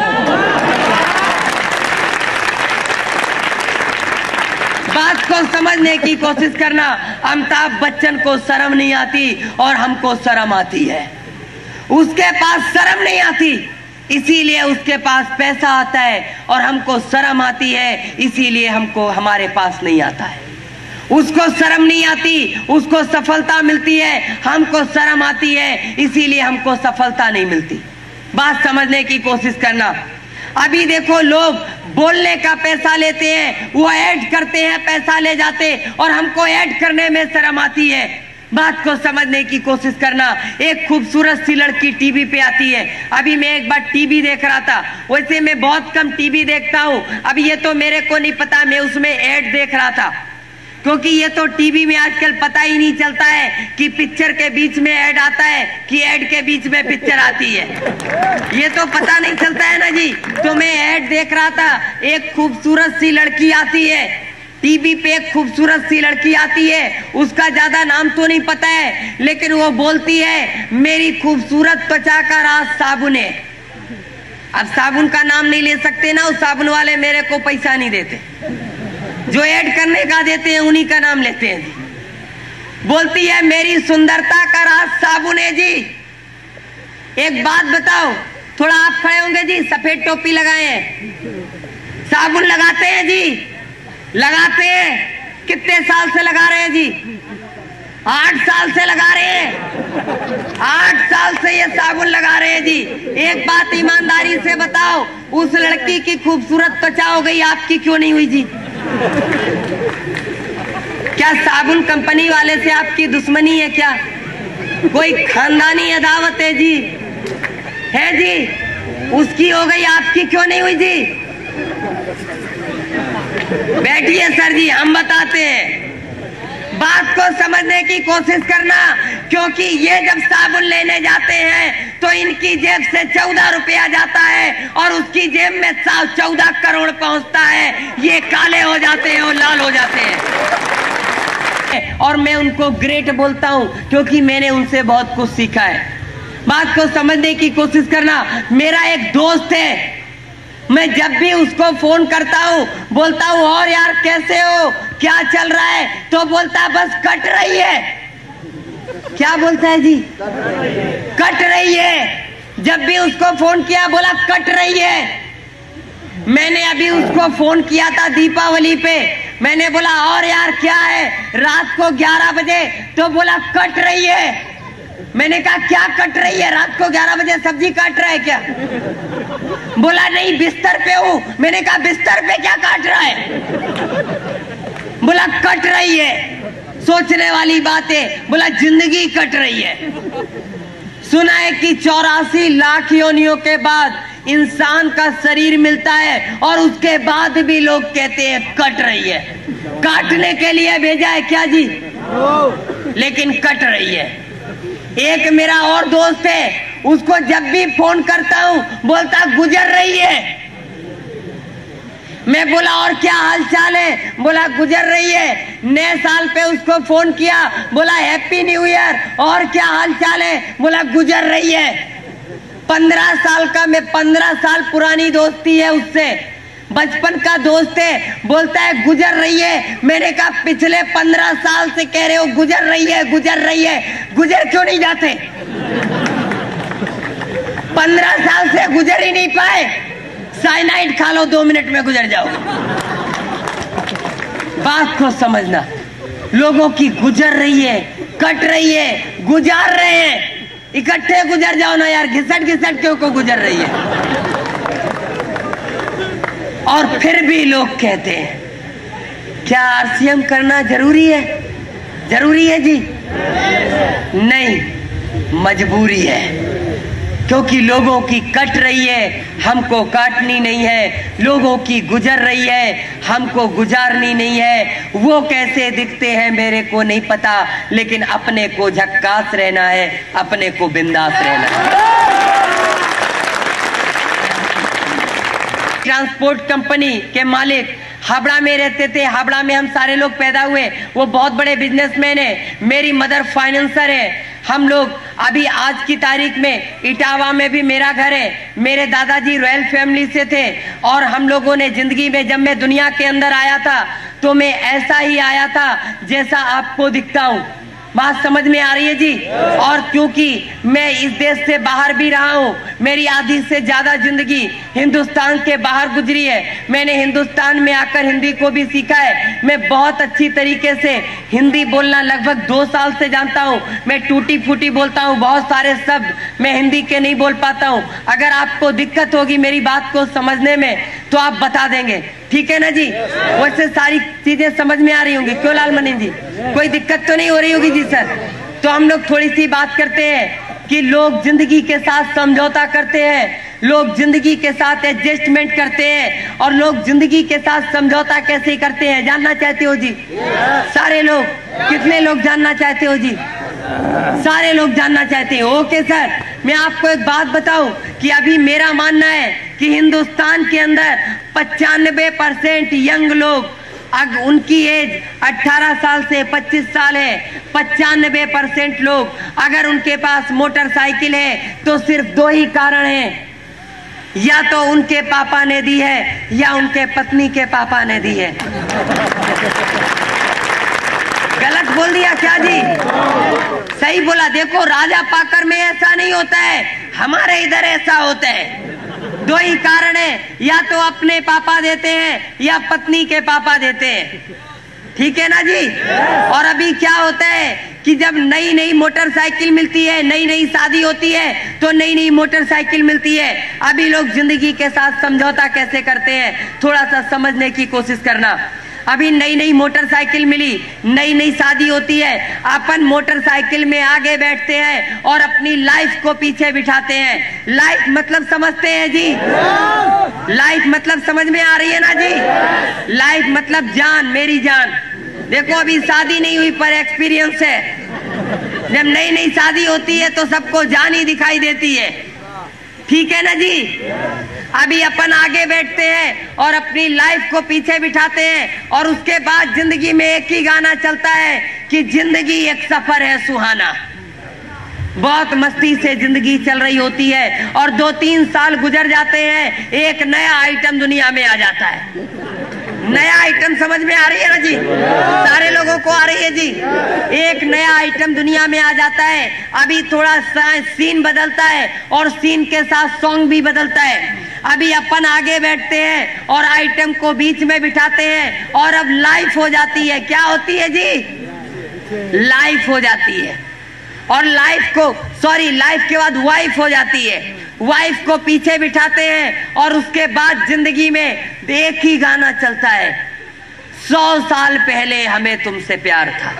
बात को समझने की कोशिश करना। अमिताभ बच्चन को शर्म नहीं आती और हमको शर्म आती है। उसके पास शर्म नहीं आती, इसीलिए उसके पास पैसा आता है, और हमको शर्म आती है, इसीलिए हमको हमारे पास नहीं आता है। उसको शर्म नहीं आती, उसको सफलता मिलती है, हमको शर्म आती है, इसीलिए हमको सफलता नहीं मिलती। बात समझने की कोशिश करना। अभी देखो, लोग बोलने का पैसा लेते हैं, वो ऐड करते हैं, पैसा ले जाते, और हमको ऐड करने में शर्म आती है। बात को समझने की कोशिश करना। एक खूबसूरत सी लड़की टीवी पे आती है। अभी मैं एक बार टीवी देख रहा था, वैसे मैं बहुत कम टीवी देखता हूँ, अभी ये तो मेरे को नहीं पता, मैं उसमें ऐड देख रहा था, क्योंकि ये तो टीवी में आजकल पता ही नहीं चलता है कि पिक्चर के बीच में ऐड आता है कि ऐड के बीच में पिक्चर आती है। ये तो पता नहीं चलता है ना जी। तो मैं ऐड देख रहा था, एक खूबसूरत सी लड़की आती है टीवी पे, एक खूबसूरत सी लड़की आती है, उसका ज्यादा नाम तो नहीं पता है, लेकिन वो बोलती है मेरी खूबसूरत त्वचा का राज साबुन है। अब साबुन का नाम नहीं ले सकते ना, उस साबुन वाले मेरे को पैसा नहीं देते, जो ऐड करने का देते हैं उन्हीं का नाम लेते हैं जी। बोलती है मेरी सुंदरता का राज साबुन है जी। एक बात बताओ, थोड़ा आप खड़े होंगे जी, सफेद टोपी लगाए हैं, साबुन लगाते हैं जी? लगाते हैं। कितने साल से लगा रहे हैं जी? 8 साल से लगा रहे हैं। 8 साल से ये साबुन लगा रहे हैं जी। एक बात ईमानदारी से बताओ, उस लड़की की खूबसूरत त्वचा हो गई, आपकी क्यों नहीं हुई जी? क्या साबुन कंपनी वाले से आपकी दुश्मनी है क्या? कोई खानदानी अदावत है जी? है जी? उसकी हो गई, आपकी क्यों नहीं हुई जी? बैठिए सर जी, हम बताते हैं। बात को समझने की कोशिश करना, क्योंकि ये जब साबुन लेने जाते हैं तो इनकी जेब से 14 रुपया जाता है और उसकी जेब में 14 करोड़ पहुंचता है। ये काले हो जाते हैं और लाल हो जाते हैं। और मैं उनको ग्रेट बोलता हूं क्योंकि मैंने उनसे बहुत कुछ सीखा है। बात को समझने की कोशिश करना। मेरा एक दोस्त है, मैं जब भी उसको फोन करता हूँ बोलता हूँ और यार कैसे हो, क्या चल रहा है, तो बोलता है बस कट रही है। क्या बोलता है जी? कट रही है। जब भी उसको फोन किया बोला कट रही है। मैंने अभी उसको फोन किया था दीपावली पे, मैंने बोला और यार क्या है, रात को 11 बजे, तो बोला कट रही है। मैंने कहा क्या कट रही है, रात को 11 बजे सब्जी काट रहा है क्या? बोला नहीं बिस्तर पे हूं। मैंने कहा बिस्तर पे क्या काट रहा है? बोला कट रही है। सोचने वाली बात है। बोला जिंदगी कट रही है। सुना है कि 84 लाख योनियों के बाद इंसान का शरीर मिलता है और उसके बाद भी लोग कहते हैं कट रही है। काटने के लिए भेजा है क्या जी? लेकिन कट रही है। एक मेरा और दोस्त है, उसको जब भी फोन करता हूं बोलता गुजर रही है। मैं बोला और क्या हाल चाल है? बोला गुजर रही है। नए साल पे उसको फोन किया, बोला हैप्पी न्यू ईयर, और क्या हाल चाल है? बोला गुजर रही है। 15 साल का, मैं 15 साल पुरानी दोस्ती है उससे, बचपन का दोस्त है। बोलता है गुजर रही है। मैंने कहा पिछले 15 साल से कह रहे हो गुजर रही है गुजर रही है, गुजर क्यों नहीं जाते? 15 साल से गुजर ही नहीं पाए। साइनाइड खा लो 2 मिनट में गुजर जाओ। बात को समझना। लोगों की गुजर रही है, कट रही है, गुजार रहे हैं। इकट्ठे गुजर जाओ ना यार, घिसट घिसट क्यों को गुजर रही है। और फिर भी लोग कहते हैं क्या आरसीएम करना जरूरी है? जरूरी है जी? नहीं, मजबूरी है। क्योंकि लोगों की कट रही है, हमको काटनी नहीं है। लोगों की गुजर रही है, हमको गुजारनी नहीं है। वो कैसे दिखते हैं मेरे को नहीं पता, लेकिन अपने को झक्कास रहना है, अपने को बिंदास रहना है। ट्रांसपोर्ट कंपनी के मालिक हावड़ा में रहते थे। हावड़ा में हम सारे लोग पैदा हुए। वो बहुत बड़े बिजनेसमैन है। मेरी मदर फाइनेंसर है। हम लोग अभी आज की तारीख में इटावा में भी मेरा घर है। मेरे दादाजी रॉयल फैमिली से थे और हम लोगों ने जिंदगी में, जब मैं दुनिया के अंदर आया था तो मैं ऐसा ही आया था जैसा आपको दिखता हूँ। बात समझ में आ रही है जी? और क्योंकि मैं इस देश से बाहर भी रहा हूँ, मेरी आधी से ज्यादा जिंदगी हिंदुस्तान के बाहर गुजरी है। मैंने हिंदुस्तान में आकर हिंदी को भी सीखा है। मैं बहुत अच्छी तरीके से हिंदी बोलना लगभग 2 साल से जानता हूँ। मैं टूटी फूटी बोलता हूँ, बहुत सारे शब्द मैं हिंदी के नहीं बोल पाता हूँ। अगर आपको दिक्कत होगी मेरी बात को समझने में तो आप बता देंगे, ठीक है ना जी? वैसे सारी चीजें समझ में आ रही होंगी, क्यों लालमणि जी? कोई दिक्कत तो नहीं हो रही होगी जी सर? तो हम लोग थोड़ी सी बात करते हैं कि लोग जिंदगी के साथ समझौता करते हैं, लोग जिंदगी के साथ एडजस्टमेंट करते हैं, और लोग जिंदगी के साथ समझौता कैसे करते हैं जानना चाहते हो जी? सारे लोग? कितने लोग जानना चाहते हो जी? सारे लोग जानना चाहते हैं। ओके सर, मैं आपको एक बात बताऊं कि अभी मेरा मानना है कि हिंदुस्तान के अंदर 95% यंग लोग, अगर उनकी एज 18 साल से 25 साल है, 95% लोग अगर उनके पास मोटरसाइकिल है तो सिर्फ 2 ही कारण हैं, या तो उनके पापा ने दी है या उनके पत्नी के पापा ने दी है। गलत बोल दिया क्या जी? सही बोला। देखो राजा पाकर में ऐसा नहीं होता है, हमारे इधर ऐसा होता है। 2 ही कारण है, या तो अपने पापा देते हैं या पत्नी के पापा देते हैं, ठीक है ना जी? और अभी क्या होता है कि जब नई नई मोटरसाइकिल मिलती है, नई नई शादी होती है तो नई नई मोटरसाइकिल मिलती है। अभी लोग जिंदगी के साथ समझौता कैसे करते हैं, थोड़ा सा समझने की कोशिश करना। अभी नई नई मोटरसाइकिल मिली, नई नई शादी होती है, अपन मोटरसाइकिल में आगे बैठते हैं और अपनी लाइफ को पीछे बिठाते हैं। लाइफ मतलब समझते हैं जी? लाइफ मतलब समझ में आ रही है ना जी? लाइफ मतलब जान, मेरी जान। देखो अभी शादी नहीं हुई पर एक्सपीरियंस है। जब नई नई शादी होती है तो सबको जान ही दिखाई देती है, ठीक है ना जी? अभी अपन आगे बैठते हैं और अपनी लाइफ को पीछे बिठाते हैं और उसके बाद जिंदगी में एक ही गाना चलता है कि जिंदगी एक सफर है सुहाना। बहुत मस्ती से जिंदगी चल रही होती है और 2-3 साल गुजर जाते हैं, एक नया आइटम दुनिया में आ जाता है। नया आइटम समझ में आ रही है ना जी? सारे लोगों को आ रही है जी? एक नया आइटम दुनिया में आ जाता है। अभी थोड़ा सीन बदलता है और सीन के साथ सॉन्ग भी बदलता है। अभी अपन आगे बैठते हैं और आइटम को बीच में बिठाते हैं और अब लाइफ हो जाती है। क्या होती है जी? लाइफ हो जाती है। और लाइफ के बाद वाइफ हो जाती है। वाइफ को पीछे बिठाते हैं और उसके बाद जिंदगी में एक ही गाना चलता है, 100 साल पहले हमें तुमसे प्यार था।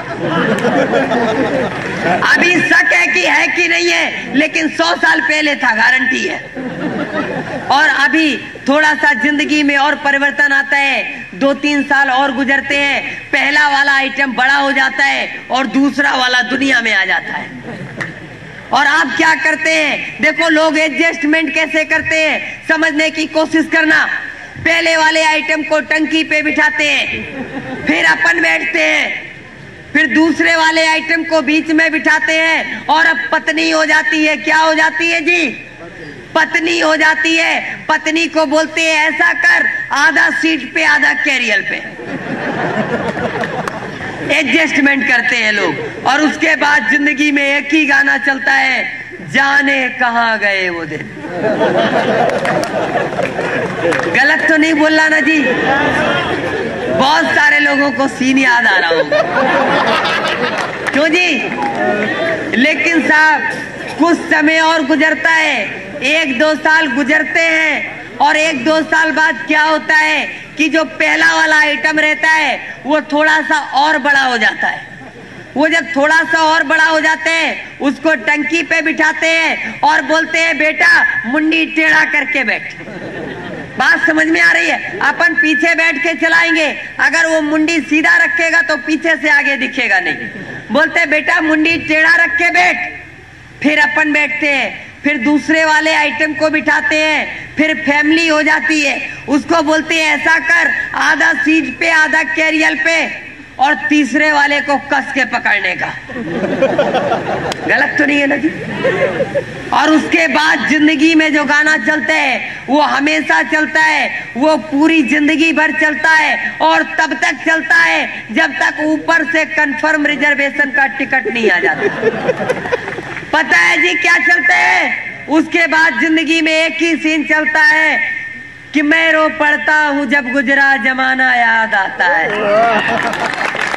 अभी शक है कि नहीं है, लेकिन 100 साल पहले था, गारंटी है। और अभी थोड़ा सा जिंदगी में और परिवर्तन आता है, 2-3 साल और गुजरते हैं, पहला वाला आइटम बड़ा हो जाता है और दूसरा वाला दुनिया में आ जाता है। और आप क्या करते हैं? देखो लोग एडजस्टमेंट कैसे करते हैं, समझने की कोशिश करना। पहले वाले आइटम को टंकी पे बिठाते हैं, फिर अपन बैठते हैं, फिर दूसरे वाले आइटम को बीच में बिठाते हैं और अब पत्नी हो जाती है। क्या हो जाती है जी? पत्नी हो जाती है। पत्नी को बोलते हैं ऐसा कर, आधा सीट पे आधा कैरियर पे। एडजस्टमेंट करते हैं लोग और उसके बाद जिंदगी में एक ही गाना चलता है, जाने कहां गए वो दिन। गलत तो नहीं बोल रहा ना जी? बहुत सारे लोगों को सीन याद आ रहा होगा, क्यों जी? लेकिन साहब कुछ समय और गुजरता है, 1-2 साल गुजरते हैं और 1-2 साल बाद क्या होता है कि जो पहला वाला आइटम रहता है वो थोड़ा सा और बड़ा हो जाता है। वो जब थोड़ा सा और बड़ा हो जाते हैं, उसको टंकी पे बिठाते हैं और बोलते हैं बेटा मुंडी टेढ़ा करके बैठ। बात समझ में आ रही है? अपन पीछे बैठ के चलाएंगे, अगर वो मुंडी सीधा रखेगा तो पीछे से आगे दिखेगा नहीं। बोलते बेटा मुंडी टेढ़ा रख के बैठ, फिर अपन बैठते हैं, फिर दूसरे वाले आइटम को बिठाते हैं, फिर फैमिली हो जाती है, उसको बोलते हैं ऐसा कर, आधा सीट पे आधा कैरियर पे, और तीसरे वाले को कस के पकड़ने का। गलत तो नहीं है ना जी? और उसके बाद जिंदगी में जो गाना चलता है वो हमेशा चलता है, वो पूरी जिंदगी भर चलता है और तब तक चलता है जब तक ऊपर से कंफर्म रिजर्वेशन का टिकट नहीं आ जाता। पता है जी क्या चलता है? उसके बाद जिंदगी में एक ही सीन चलता है कि मैं रो पड़ता हूं जब गुजरा जमाना याद आता है।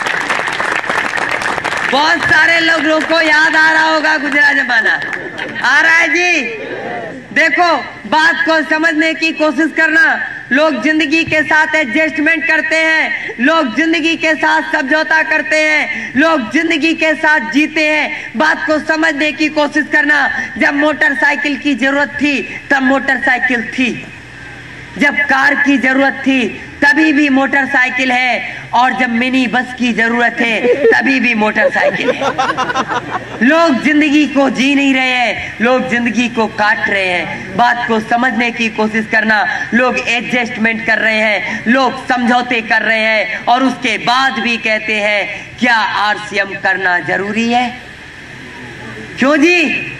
बहुत सारे लोगों को याद आ रहा होगा गुजरा जमाना। आ रहा है जी? देखो बात को समझने की कोशिश करना। लोग जिंदगी के साथ एडजस्टमेंट करते हैं, लोग जिंदगी के साथ समझौता करते हैं, लोग जिंदगी के साथ जीते हैं। बात को समझने की कोशिश करना। जब मोटरसाइकिल की जरूरत थी तब मोटरसाइकिल थी, जब कार की जरूरत थी तभी भी मोटरसाइकिल है, और जब मिनी बस की जरूरत है तभी भी मोटरसाइकिल है। लोग जिंदगी को जी नहीं रहे हैं, लोग जिंदगी को काट रहे हैं। बात को समझने की कोशिश करना। लोग एडजस्टमेंट कर रहे हैं, लोग समझौते कर रहे हैं और उसके बाद भी कहते हैं क्या आरसीएम करना जरूरी है? क्यों जी?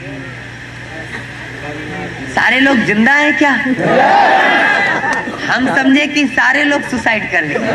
सारे लोग जिंदा हैं क्या? हम समझे कि सारे लोग सुसाइड कर लेंगे।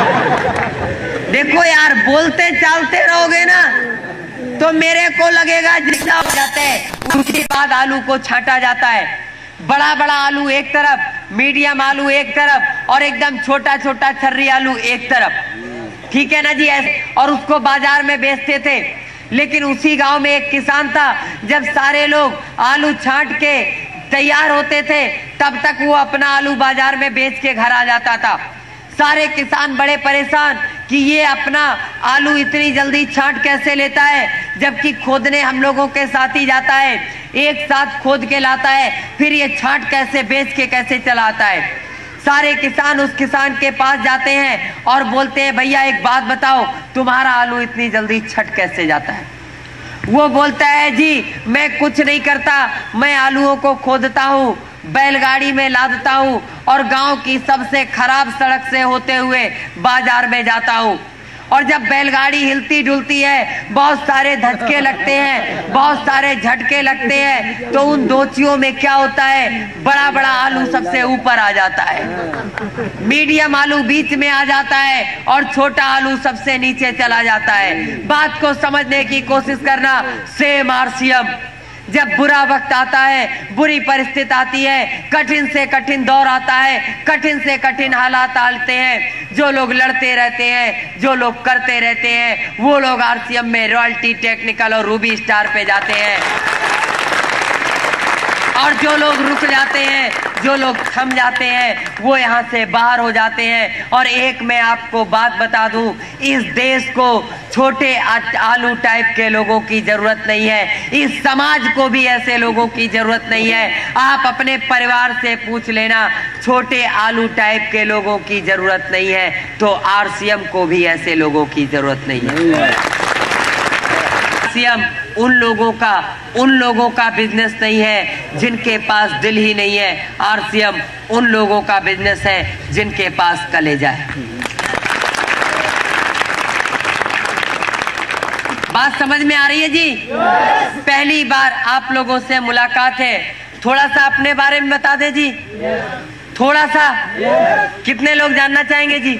देखो यार, बोलते चालते रहोगे ना तो मेरे को लगेगा जिंदा हो जाते हैं। उसके बाद आलू को छांटा जाता है, बड़ा बड़ा आलू एक तरफ, मीडियम आलू एक तरफ और एकदम छोटा छोटा छर्री आलू एक तरफ। ठीक है ना जी? ऐसे और उसको बाजार में बेचते थे। लेकिन उसी गांव में एक किसान था, जब सारे लोग आलू छांट के तैयार होते थे तब तक वो अपना आलू बाजार में बेच के घर आ जाता था। सारे किसान बड़े परेशान कि ये अपना आलू इतनी जल्दी छांट कैसे लेता है, जबकि खोदने हम लोगों के साथ ही जाता है, एक साथ खोद के लाता है, फिर ये छांट कैसे बेच के कैसे चलाता है। सारे किसान उस किसान के पास जाते हैं और बोलते हैं भैया एक बात बताओ, तुम्हारा आलू इतनी जल्दी छट कैसे जाता है? वो बोलता है जी मैं कुछ नहीं करता, मैं आलूओं को खोदता हूँ, बैलगाड़ी में लादता हूँ और गांव की सबसे खराब सड़क से होते हुए बाजार में जाता हूँ। और जब बैलगाड़ी हिलती डुलती है, बहुत सारे धक्के लगते हैं, बहुत सारे झटके लगते हैं, तो उन दोचियों में क्या होता है, बड़ा बड़ा आलू सबसे ऊपर आ जाता है, मीडियम आलू बीच में आ जाता है और छोटा आलू सबसे नीचे चला जाता है। बात को समझने की कोशिश करना। Same RCM. जब बुरा वक्त आता है, बुरी परिस्थिति आती है, कठिन से कठिन दौर आता है, कठिन से कठिन हालात आते हैं, जो लोग लड़ते रहते हैं, जो लोग करते रहते हैं, वो लोग आरसीएम में रॉयल्टी, टेक्निकल और रूबी स्टार पे जाते हैं। और जो लोग रुक जाते हैं, जो लोग थम जाते हैं, वो यहाँ से बाहर हो जाते हैं। और एक मैं आपको बात बता दूं, इस देश को छोटे आलू टाइप के लोगों की जरूरत नहीं है, इस समाज को भी ऐसे लोगों की जरूरत नहीं है। आप अपने परिवार से पूछ लेना, छोटे आलू टाइप के लोगों की जरूरत नहीं है, तो आरसीएम को भी ऐसे लोगों की जरूरत नहीं है। आरसीएम उन लोगों का बिजनेस नहीं है जिनके पास दिल ही नहीं है। आरसीएम उन लोगों का बिजनेस है जिनके पास कलेजा है। बात समझ में आ रही है जी? पहली बार आप लोगों से मुलाकात है, थोड़ा सा अपने बारे में बता दे जी, थोड़ा सा। कितने लोग जानना चाहेंगे जी?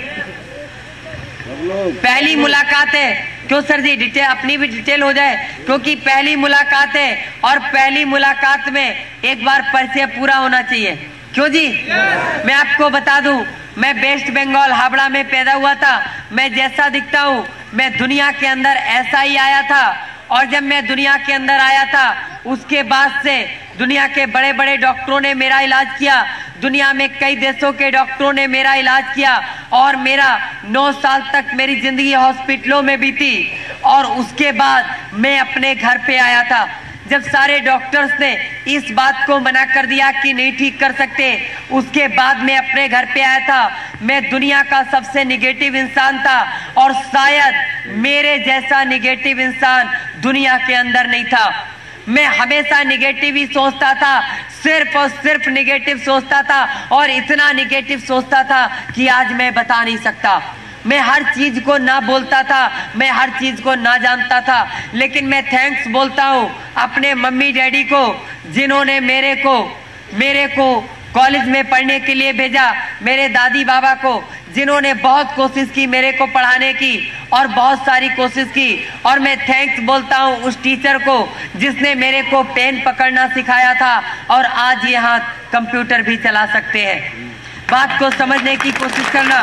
पहली मुलाकात है, क्यों सर जी, डिटेल अपनी भी डिटेल हो जाए, क्योंकि पहली मुलाकात है और पहली मुलाकात में एक बार परिचय पूरा होना चाहिए। क्यों जी? मैं आपको बता दूं, मैं वेस्ट बंगाल हावड़ा में पैदा हुआ था। मैं जैसा दिखता हूँ, मैं दुनिया के अंदर ऐसा ही आया था। और जब मैं दुनिया के अंदर आया था, उसके बाद से दुनिया के बड़े बड़े डॉक्टरों ने मेरा इलाज किया, दुनिया में कई देशों के डॉक्टरों ने मेरा इलाज किया, और मेरा 9 साल तक मेरी जिंदगी हॉस्पिटलों में बीती। और उसके बाद मैं अपने घर पे आया था, जब सारे डॉक्टर्स ने इस बात को मना कर दिया कि नहीं ठीक कर सकते, उसके बाद मैं अपने घर पे आया था। मैं दुनिया का सबसे निगेटिव इंसान था, और शायद मेरे जैसा निगेटिव इंसान दुनिया के अंदर नहीं था। मैं हमेशा निगेटिव ही सोचता था, सिर्फ और सिर्फ निगेटिव सोचता था, और इतना निगेटिव सोचता था कि आज मैं बता नहीं सकता। मैं हर चीज को ना बोलता था, मैं हर चीज को ना जानता था, लेकिन मैं थैंक्स बोलता हूँ अपने मम्मी डैडी को, जिन्होंने मेरे को कॉलेज में पढ़ने के लिए भेजा, मेरे दादी बाबा को, जिन्होंने बहुत कोशिश की मेरे को पढ़ाने की, और बहुत सारी कोशिश की। और मैं थैंक्स बोलता हूँ उस टीचर को जिसने मेरे को पेन पकड़ना सिखाया था, और आज यहाँ कंप्यूटर भी चला सकते हैं। बात को समझने की कोशिश करना।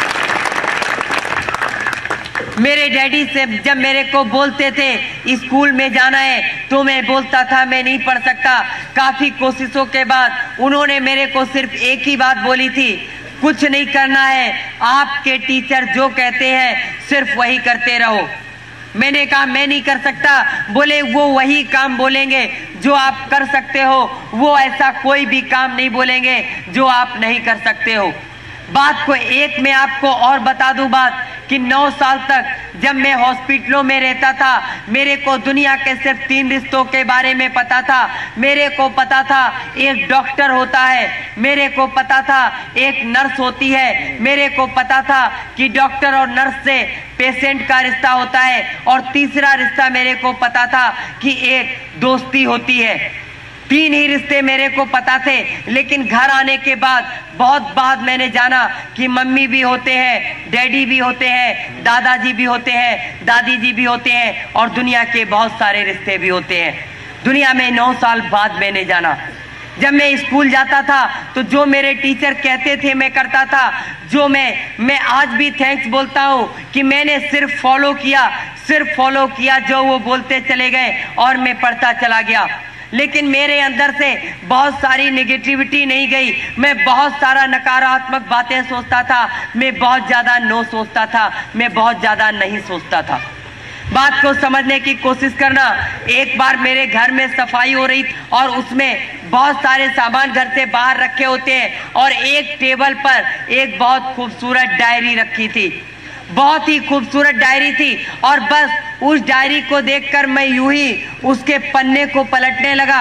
मेरे डैडी से जब मेरे को बोलते थे स्कूल में जाना है, तो मैं बोलता था मैं नहीं पढ़ सकता। काफी कोशिशों के बाद उन्होंने मेरे को सिर्फ एक ही बात बोली थी, कुछ नहीं करना है, आपके टीचर जो कहते हैं सिर्फ वही करते रहो। मैंने कहा मैं नहीं कर सकता। बोले वो वही काम बोलेंगे जो आप कर सकते हो, वो ऐसा कोई भी काम नहीं बोलेंगे जो आप नहीं कर सकते हो। बात को एक मैं आपको और बता दूं बात, कि 9 साल तक जब मैं हॉस्पिटलों में रहता था, मेरे को दुनिया के सिर्फ 3 रिश्तों के बारे में पता था। मेरे को पता था एक डॉक्टर होता है, मेरे को पता था एक नर्स होती है, मेरे को पता था कि डॉक्टर और नर्स से पेशेंट का रिश्ता होता है, और तीसरा रिश्ता मेरे को पता था कि एक दोस्ती होती है। 3 ही रिश्ते मेरे को पता थे, लेकिन घर आने के बाद बहुत बाद मैंने जाना कि मम्मी भी होते हैं, डैडी भी होते हैं, दादाजी भी होते हैं, दादी जी भी होते हैं, और दुनिया के बहुत सारे रिश्ते भी होते हैं। दुनिया में 9 साल बाद मैंने जाना। जब मैं स्कूल जाता था तो जो मेरे टीचर कहते थे मैं करता था। जो मैं आज भी थैंक्स बोलता हूँ कि मैंने सिर्फ फॉलो किया जो वो बोलते चले गए, और मैं पढ़ता चला गया। लेकिन मेरे अंदर से बहुत सारी नेगेटिविटी नहीं गई। मैं बहुत सारा नकारात्मक बातें सोचता था, मैं बहुत ज्यादा नो सोचता था, मैं बहुत ज्यादा नहीं सोचता था। बात को समझने की कोशिश करना। एक बार मेरे घर में सफाई हो रही और उसमें बहुत सारे सामान घर से बाहर रखे होते हैं, और एक टेबल पर एक बहुत खूबसूरत डायरी रखी थी, बहुत ही खूबसूरत डायरी थी। और बस उस डायरी को देखकर मैं यूं ही उसके पन्ने को पलटने लगा।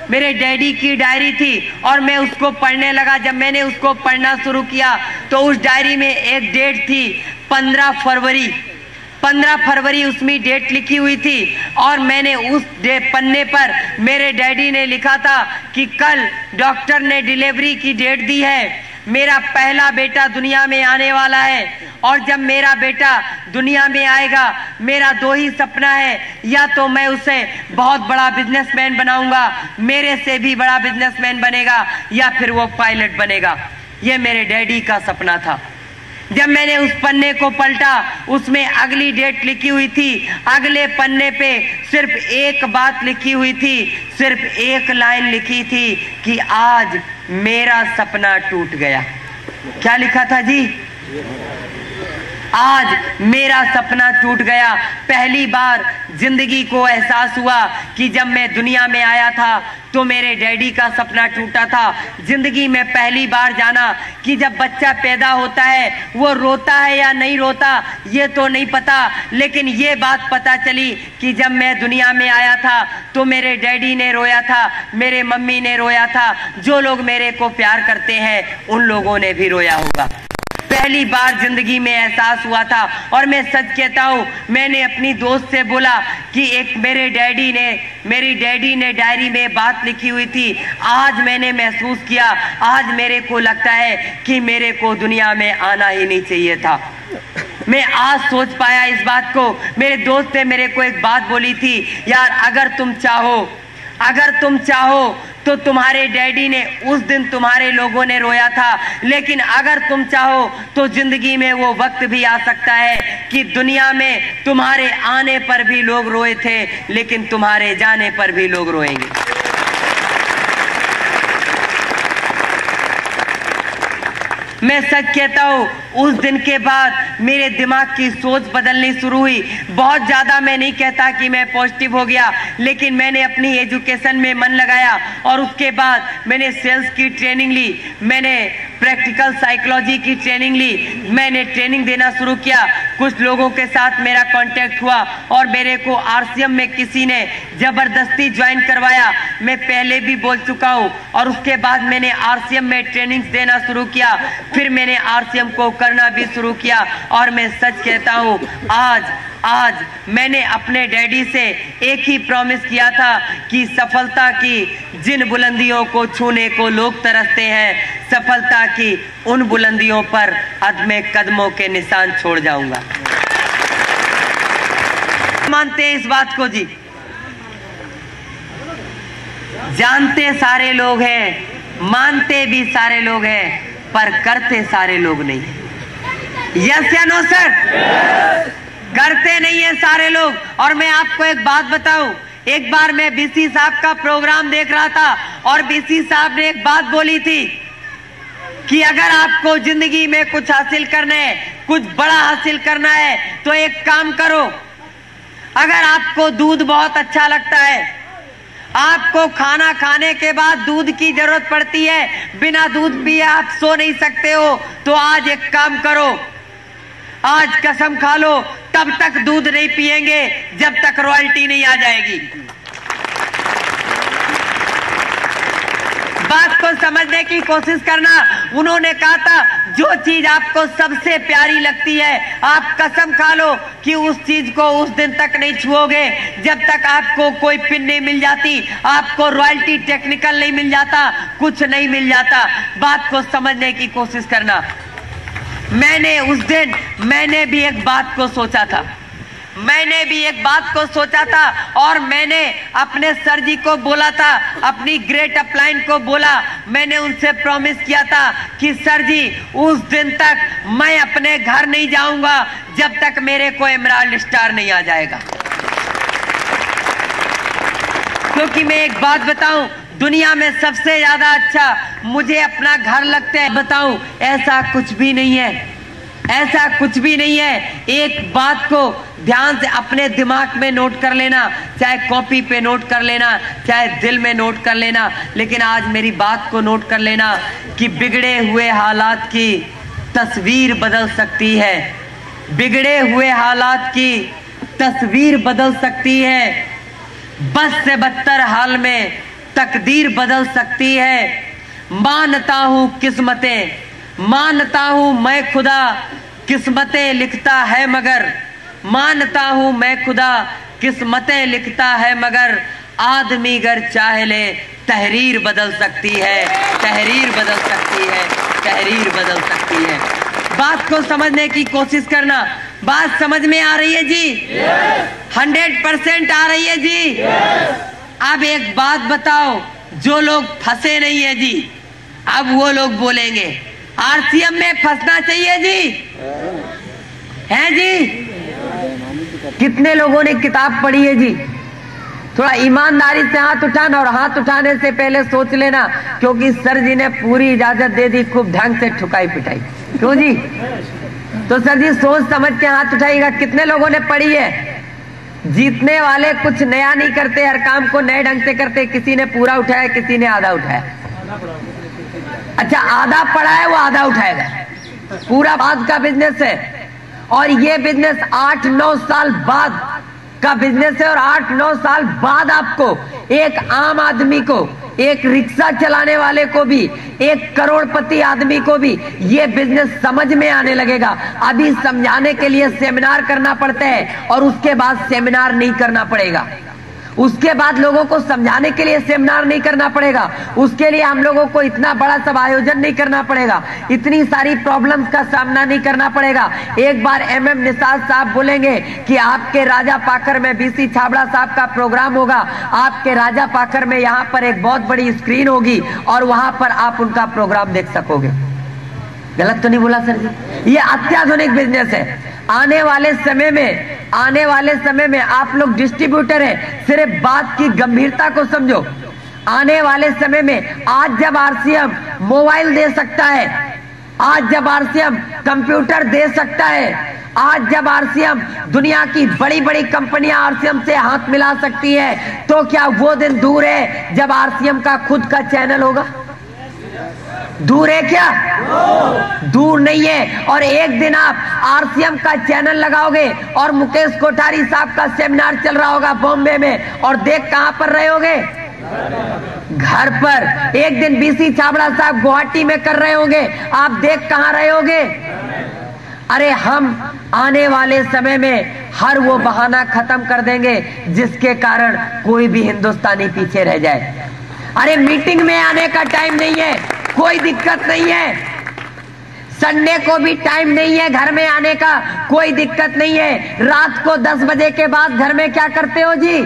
मेरे डैडी की डायरी थी और मैं उसको पढ़ने लगा। जब मैंने उसको पढ़ना शुरू किया तो उस डायरी में एक डेट थी 15 फरवरी। 15 फरवरी उसमें डेट लिखी हुई थी और मैंने उस पन्ने पर मेरे डैडी ने लिखा था कि कल डॉक्टर ने डिलीवरी की डेट दी है, मेरा पहला बेटा दुनिया में आने वाला है और जब मेरा बेटा दुनिया में आएगा मेरा दो ही सपना है, या तो मैं उसे बहुत बड़ा बिजनेसमैन बनाऊंगा, मेरे से भी बड़ा बिजनेसमैन बनेगा, या फिर वो पायलट बनेगा। ये मेरे डैडी का सपना था। जब मैंने उस पन्ने को पलटा उसमें अगली डेट लिखी हुई थी, अगले पन्ने पे सिर्फ एक बात लिखी हुई थी, सिर्फ एक लाइन लिखी थी कि आज मेरा सपना टूट गया। क्या लिखा था जी? आज मेरा सपना टूट गया। पहली बार जिंदगी को एहसास हुआ कि जब मैं दुनिया में आया था तो मेरे डैडी का सपना टूटा था। जिंदगी में पहली बार जाना कि जब बच्चा पैदा होता है वो रोता है या नहीं रोता ये तो नहीं पता, लेकिन ये बात पता चली कि जब मैं दुनिया में आया था तो मेरे डैडी ने रोया था, मेरे मम्मी ने रोया था, जो लोग मेरे को प्यार करते हैं उन लोगों ने भी रोया होगा। पहली बार जिंदगी में एहसास हुआ था। और मैं सच कहता हूँ, मैंने अपनी दोस्त से बोला कि एक मेरी डैडी ने डायरी में बात लिखी हुई थी, आज मैंने महसूस किया, आज मेरे को लगता है कि मेरे को दुनिया में आना ही नहीं चाहिए था। मैं आज सोच पाया इस बात को। मेरे दोस्त ने मेरे को एक बात बोली थी, यार अगर तुम चाहो तो तुम्हारे डैडी ने उस दिन तुम्हारे लोगों ने रोया था, लेकिन अगर तुम चाहो तो जिंदगी में वो वक्त भी आ सकता है कि दुनिया में तुम्हारे आने पर भी लोग रोए थे, लेकिन तुम्हारे जाने पर भी लोग रोएंगे। मैं सच कहता हूँ, उस दिन के बाद मेरे दिमाग की सोच बदलनी शुरू हुई। बहुत ज़्यादा मैं नहीं कहता कि मैं पॉजिटिव हो गया, लेकिन मैंने अपनी एजुकेशन में मन लगाया और उसके बाद मैंने सेल्स की ट्रेनिंग ली, मैंने प्रैक्टिकल साइकोलॉजी की ट्रेनिंग ली, मैंने ट्रेनिंग देना शुरू किया। कुछ लोगों के साथ मेरा कांटेक्ट हुआ और मेरे को आरसीएम में किसी ने जबरदस्ती ज्वाइन करवाया। मैं पहले भी बोल चुका हूँ। और उसके बाद मैंने आरसीएम में ट्रेनिंग देना शुरू किया, फिर मैंने आरसीएम को करना भी शुरू किया। और मैं सच कहता हूँ, आज मैंने अपने डैडी से एक ही प्रॉमिस किया था कि सफलता की जिन बुलंदियों को छूने को लोग तरसते हैं, सफलता की उन बुलंदियों पर अदमे कदमों के निशान छोड़ जाऊंगा। मानते हैं इस बात को जी? जानते सारे लोग हैं, मानते भी सारे लोग हैं, पर करते सारे लोग नहीं। यस या नो सर? करते नहीं है सारे लोग। और मैं आपको एक बात बताऊं, एक बार मैं बीसी साहब का प्रोग्राम देख रहा था और बीसी साहब ने एक बात बोली थी कि अगर आपको जिंदगी में कुछ हासिल करना है, कुछ बड़ा हासिल करना है, तो एक काम करो। अगर आपको दूध बहुत अच्छा लगता है, आपको खाना खाने के बाद दूध की जरूरत पड़ती है, बिना दूध पिए आप सो नहीं सकते हो, तो आज एक काम करो, आज कसम खा लो, तब तक दूध नहीं पिएंगे जब तक रॉयल्टी नहीं आ जाएगी। बात को समझने की कोशिश करना। उन्होंने कहा था, जो चीज आपको सबसे प्यारी लगती है, आप कसम खा लो कि उस चीज को उस दिन तक नहीं छुओगे जब तक आपको कोई पिन नहीं मिल जाती, आपको रॉयल्टी टेक्निकल नहीं मिल जाता, कुछ नहीं मिल जाता। बात को समझने की कोशिश करना। मैंने उस दिन भी एक बात को सोचा था, और मैंने अपने सर जी को बोला था, अपनी ग्रेट अपलाइन को बोला, मैंने उनसे प्रॉमिस किया था कि सर जी उस दिन तक मैं अपने घर नहीं जाऊंगा जब तक मेरे को एमराल्ड स्टार नहीं आ जाएगा। क्योंकि मैं एक बात बताऊं, दुनिया में सबसे ज्यादा अच्छा मुझे अपना घर लगता है। बताऊं, ऐसा कुछ भी नहीं है, ऐसा कुछ भी नहीं है। एक बात को ध्यान से अपने दिमाग में नोट कर लेना, चाहे कॉपी पे नोट कर लेना, चाहे दिल में नोट कर लेना, लेकिन आज मेरी बात को नोट कर लेना कि बिगड़े हुए हालात की तस्वीर बदल सकती है। बिगड़े हुए हालात की तस्वीर बदल सकती है। बस से बदतर हाल में तकदीर बदल सकती है। मानता हूं किस्मतें, मानता हूं मैं खुदा किस्मतें लिखता है मगर, मानता हूं मैं खुदा किस्मतें लिखता है मगर, आदमी अगर चाहे ले तहरीर बदल सकती है, तहरीर बदल सकती है, तहरीर बदल सकती है। बात को समझने की कोशिश करना। बात समझ में आ रही है जी? 100% आ रही है जी? अब एक बात बताओ, जो लोग फंसे नहीं है जी, अब वो लोग बोलेंगे आरसीएम में फंसना चाहिए जी, है जी? कितने लोगों ने किताब पढ़ी है जी? थोड़ा ईमानदारी से हाथ उठाना, और हाथ उठाने से पहले सोच लेना, क्योंकि सर जी ने पूरी इजाजत दे दी, खूब ढंग से ठुकाई पिटाई। क्यों जी? तो सर जी सोच समझ के हाथ उठाइएगा। कितने लोगों ने पढ़ी है? जीतने वाले कुछ नया नहीं करते, हर काम को नए ढंग से करते। किसी ने पूरा उठाया, किसी ने आधा उठाया। अच्छा, आधा पढ़ा है वो आधा उठाएगा। पूरा बाद का बिजनेस है, और ये बिजनेस 8-9 साल बाद का बिजनेस है। और 8-9 साल बाद आपको, एक आम आदमी को, एक रिक्शा चलाने वाले को भी, एक करोड़पति आदमी को भी ये बिजनेस समझ में आने लगेगा। अभी समझाने के लिए सेमिनार करना पड़ता है, और उसके बाद सेमिनार नहीं करना पड़ेगा। उसके बाद लोगों को समझाने के लिए सेमिनार नहीं करना पड़ेगा। उसके लिए हम लोगों को इतना बड़ा सब आयोजन नहीं करना पड़ेगा, इतनी सारी प्रॉब्लम्स का सामना नहीं करना पड़ेगा। एक बार MM निषाद साहब बोलेंगे कि आपके राजा पाकर में BC छाबड़ा साहब का प्रोग्राम होगा, आपके राजा पाकर में यहाँ पर एक बहुत बड़ी स्क्रीन होगी, और वहां पर आप उनका प्रोग्राम देख सकोगे। गलत तो नहीं बोला सर जी? ये अत्याधुनिक बिजनेस है। आने वाले समय में आप लोग डिस्ट्रीब्यूटर हैं, सिर्फ बात की गंभीरता को समझो। आने वाले समय में, आज जब RCM मोबाइल दे सकता है, आज जब RCM कंप्यूटर दे सकता है, आज जब RCM दुनिया की बड़ी बड़ी कंपनियां RCM से हाथ मिला सकती है, तो क्या वो दिन दूर है जब RCM का खुद का चैनल होगा? दूर है क्या? दूर नहीं है। और एक दिन आप RCM का चैनल लगाओगे, और मुकेश कोठारी साहब का सेमिनार चल रहा होगा बॉम्बे में, और देख कहां पर रहे होगे? घर पर। एक दिन BC छाबड़ा साहब गुवाहाटी में कर रहे होंगे, आप देख कहां रहे होगे? अरे हम आने वाले समय में हर वो बहाना खत्म कर देंगे जिसके कारण कोई भी हिंदुस्तानी पीछे रह जाए। अरे मीटिंग में आने का टाइम नहीं है, कोई दिक्कत नहीं है। संडे को भी टाइम नहीं है घर में आने का, कोई दिक्कत नहीं है। रात को 10 बजे के बाद घर में क्या करते हो जी?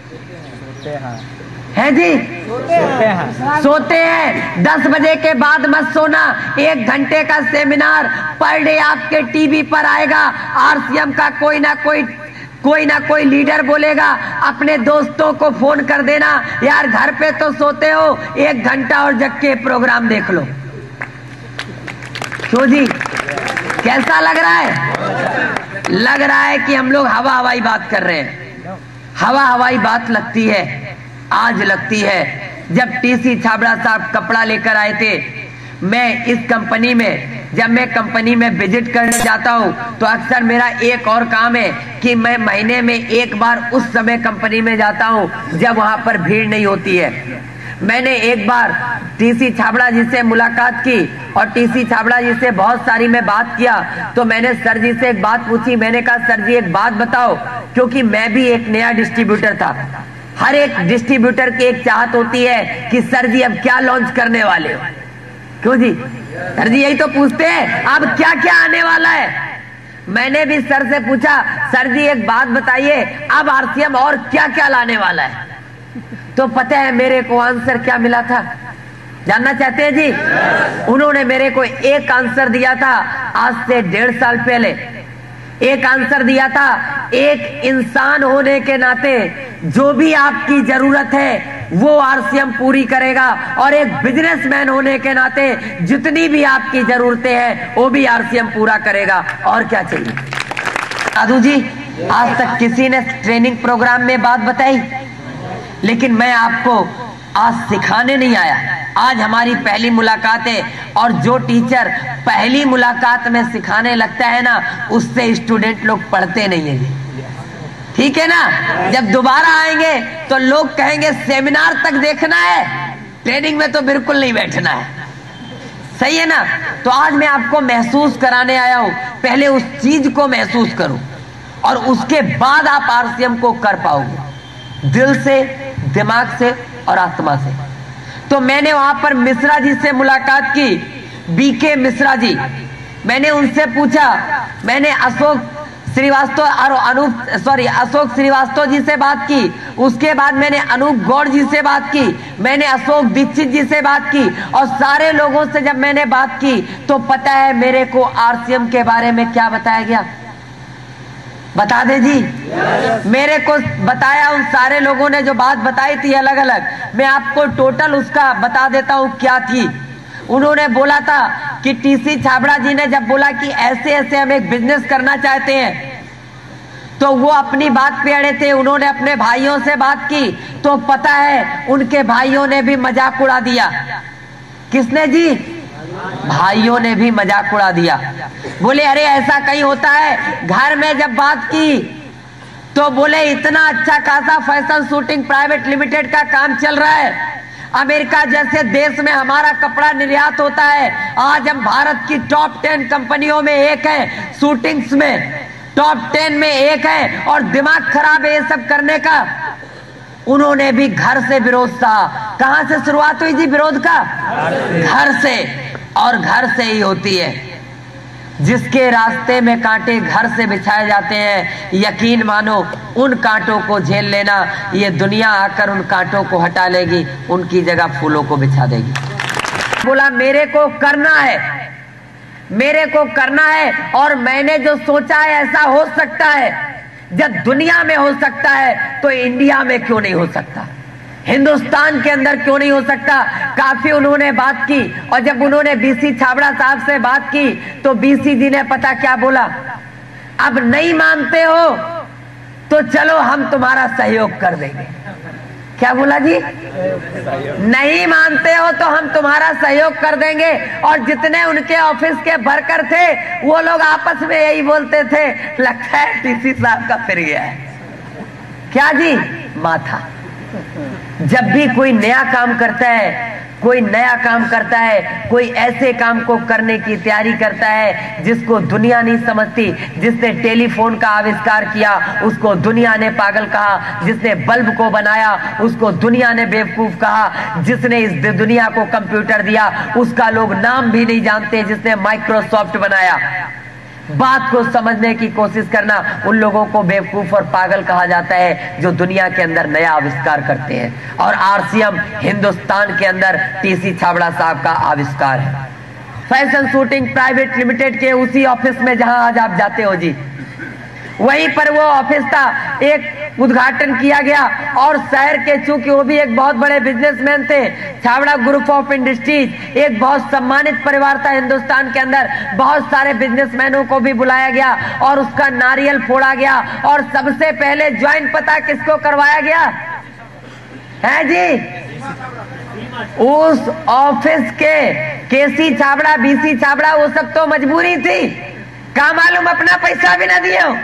है जी? सोते हैं। 10 बजे के बाद मत सोना। 1 घंटे का सेमिनार पर डे आपके टीवी पर आएगा। RCM का कोई ना कोई लीडर बोलेगा, अपने दोस्तों को फोन कर देना, यार घर पे तो सोते हो, 1 घंटा और जग के प्रोग्राम देख लो। क्यों जी? कैसा लग रहा है? लग रहा है कि हम लोग हवा हवाई बात कर रहे हैं। हवा हवाई बात लगती है, आज लगती है। जब TC छाबड़ा साहब कपड़ा लेकर आए थे, मैं इस कंपनी में, जब मैं कंपनी में विजिट करने जाता हूं, तो अक्सर मेरा एक और काम है कि मैं महीने में एक बार उस समय कंपनी में जाता हूं जब वहां पर भीड़ नहीं होती है। मैंने एक बार TC छाबड़ा जी से मुलाकात की, और TC छाबड़ा जी से बहुत सारी मैं बात किया। तो मैंने सर जी से एक बात पूछी। मैंने कहा, सर जी एक बात बताओ, क्योंकि मैं भी एक नया डिस्ट्रीब्यूटर था। हर एक डिस्ट्रीब्यूटर की एक चाहत होती है कि सर जी अब क्या लॉन्च करने वाले हो? क्यों जी? सर जी यही तो पूछते हैं, अब क्या क्या आने वाला है। मैंने भी सर से पूछा, सर जी एक बात बताइए, अब RCM और क्या क्या लाने वाला है? तो पता है मेरे को आंसर क्या मिला था? जानना चाहते हैं जी? उन्होंने मेरे को एक आंसर दिया था आज से 1.5 साल पहले। एक आंसर दिया था, एक इंसान होने के नाते जो भी आपकी जरूरत है वो RCM पूरी करेगा, और एक बिजनेसमैन होने के नाते जितनी भी आपकी जरूरतें हैं वो भी RCM पूरा करेगा। और क्या चाहिए? साधु जी, आज तक किसी ने ट्रेनिंग प्रोग्राम में बात बताई, लेकिन मैं आपको आज सिखाने नहीं आया। आज हमारी पहली मुलाकात है, और जो टीचर पहली मुलाकात में सिखाने लगता है ना, उससे स्टूडेंट लोग पढ़ते नहीं है। ठीक है ना। जब दोबारा आएंगे तो लोग कहेंगे सेमिनार तक देखना है, ट्रेनिंग में तो बिल्कुल नहीं बैठना है। सही है ना। तो आज मैं आपको महसूस कराने आया हूं, पहले उस चीज को महसूस करो और उसके बाद आप आरसीएम को कर पाओगे, दिल से, दिमाग से और आत्मा से। तो मैंने वहां पर मिश्रा जी से मुलाकात की, बीके मिश्रा जी। मैंने उनसे पूछा, मैंने अशोक श्रीवास्तव जी से बात की, उसके बाद मैंने अनूप गौड़ जी से बात की, मैंने अशोक दीक्षित जी से बात की, और सारे लोगों से जब मैंने बात की तो पता है मेरे को आरसीएम के बारे में क्या बताया गया? बता दे जी। मेरे को बताया, उन सारे लोगों ने जो बात बताई थी अलग अलग, मैं आपको टोटल उसका बता देता हूं क्या थी। उन्होंने बोला था कि टीसी छाबड़ा जी ने जब बोला कि ऐसे ऐसे हम एक बिजनेस करना चाहते हैं, तो वो अपनी बात पे अड़े थे। उन्होंने अपने भाइयों से बात की तो पता है उनके भाइयों ने भी मजाक उड़ा दिया। किसने जी? भाइयों ने भी मजाक उड़ा दिया। बोले अरे ऐसा कहीं होता है। घर में जब बात की तो बोले इतना अच्छा खासा फैशन शूटिंग प्राइवेट लिमिटेड का काम चल रहा है, अमेरिका जैसे देश में हमारा कपड़ा निर्यात होता है। आज हम भारत की टॉप 10 कंपनियों में एक है, शूटिंग्स में टॉप 10 में एक है, और दिमाग खराब है ये सब करने का। उन्होंने भी घर से विरोध सहा। कहां से शुरुआत हुई जी विरोध का? घर से। और घर से ही होती है। जिसके रास्ते में कांटे घर से बिछाए जाते हैं, यकीन मानो उन कांटों को झेल लेना, ये दुनिया आकर उन कांटों को हटा लेगी, उनकी जगह फूलों को बिछा देगी। बोला मेरे को करना है, मेरे को करना है, और मैंने जो सोचा है ऐसा हो सकता है। जब दुनिया में हो सकता है तो इंडिया में क्यों नहीं हो सकता, हिंदुस्तान के अंदर क्यों नहीं हो सकता। काफी उन्होंने बात की, और जब उन्होंने बीसी छाबड़ा साहब से बात की तो बीसी जी ने पता क्या बोला? अब नहीं मानते हो तो चलो हम तुम्हारा सहयोग कर देंगे। क्या बोला जी? नहीं मानते हो तो हम तुम्हारा सहयोग कर देंगे। और जितने उनके ऑफिस के वर्कर थे वो लोग आपस में यही बोलते थे, लगता है टीसी साहब का फिर गया है। क्या जी? माथा। जब भी कोई नया काम करता है, कोई नया काम करता है, कोई ऐसे काम को करने की तैयारी करता है जिसको दुनिया नहीं समझती। जिसने टेलीफोन का आविष्कार किया उसको दुनिया ने पागल कहा, जिसने बल्ब को बनाया उसको दुनिया ने बेवकूफ कहा, जिसने इस दुनिया को कंप्यूटर दिया उसका लोग नाम भी नहीं जानते, जिसने माइक्रोसॉफ्ट बनाया। बात को समझने की कोशिश करना, उन लोगों को बेवकूफ और पागल कहा जाता है जो दुनिया के अंदर नया आविष्कार करते हैं। और आरसीएम हिंदुस्तान के अंदर टीसी छाबड़ा साहब का आविष्कार है। फैशन शूटिंग प्राइवेट लिमिटेड के उसी ऑफिस में जहां आज आप जाते हो जी, वहीं पर वो ऑफिस था। एक उद्घाटन किया गया, और शहर के, चूंकि वो भी एक बहुत बड़े बिजनेसमैन थे, छाबड़ा ग्रुप ऑफ इंडस्ट्रीज एक बहुत सम्मानित परिवार था हिंदुस्तान के अंदर। बहुत सारे बिजनेसमैनों को भी बुलाया गया और उसका नारियल फोड़ा गया। और सबसे पहले ज्वाइन पता किसको करवाया गया है जी? उस ऑफिस के केसी छाबड़ा, बीसी छाबड़ा, वो सब तो मजबूरी थी। क्या मालूम अपना पैसा भी ना दिए हो।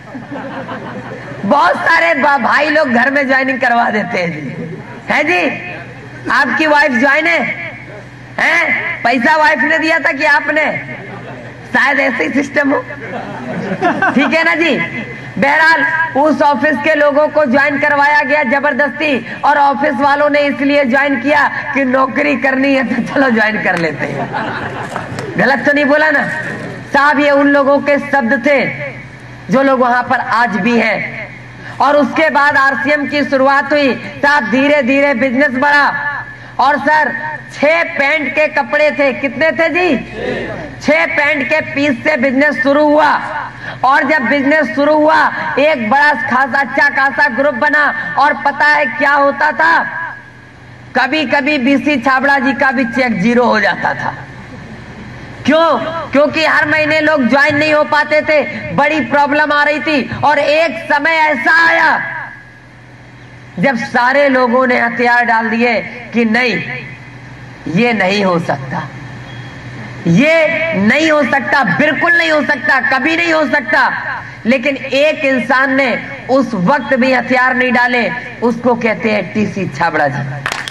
बहुत सारे भाई लोग घर में ज्वाइनिंग करवा देते हैं जी। है जी? आपकी वाइफ ज्वाइन है? पैसा वाइफ ने दिया था कि आपने? शायद ऐसे ही सिस्टम हो। ठीक है ना जी। बहरहाल उस ऑफिस के लोगों को ज्वाइन करवाया गया जबरदस्ती, और ऑफिस वालों ने इसलिए ज्वाइन किया कि नौकरी करनी है तो चलो ज्वाइन कर लेते हैं। गलत तो नहीं बोला ना साहब? ये उन लोगों के शब्द थे जो लोग वहां पर आज भी हैं। और उसके बाद आरसीएम की शुरुआत हुई साहब, धीरे धीरे बिजनेस बढ़ा। और सर 6 पैंट के कपड़े थे। कितने थे जी? 6 पैंट के पीस से बिजनेस शुरू हुआ। और जब बिजनेस शुरू हुआ एक बड़ा खासा अच्छा खासा ग्रुप बना। और पता है क्या होता था? कभी कभी बीसी छाबड़ा जी का भी चेक 0 हो जाता था। क्यों? क्योंकि हर महीने लोग ज्वाइन नहीं हो पाते थे, बड़ी प्रॉब्लम आ रही थी। और एक समय ऐसा आया जब सारे लोगों ने हथियार डाल दिए कि नहीं, ये नहीं हो सकता, ये नहीं हो सकता, बिल्कुल नहीं हो सकता, कभी नहीं हो सकता। लेकिन एक इंसान ने उस वक्त भी हथियार नहीं डाले, उसको कहते हैं टीसी छाबड़ा जी।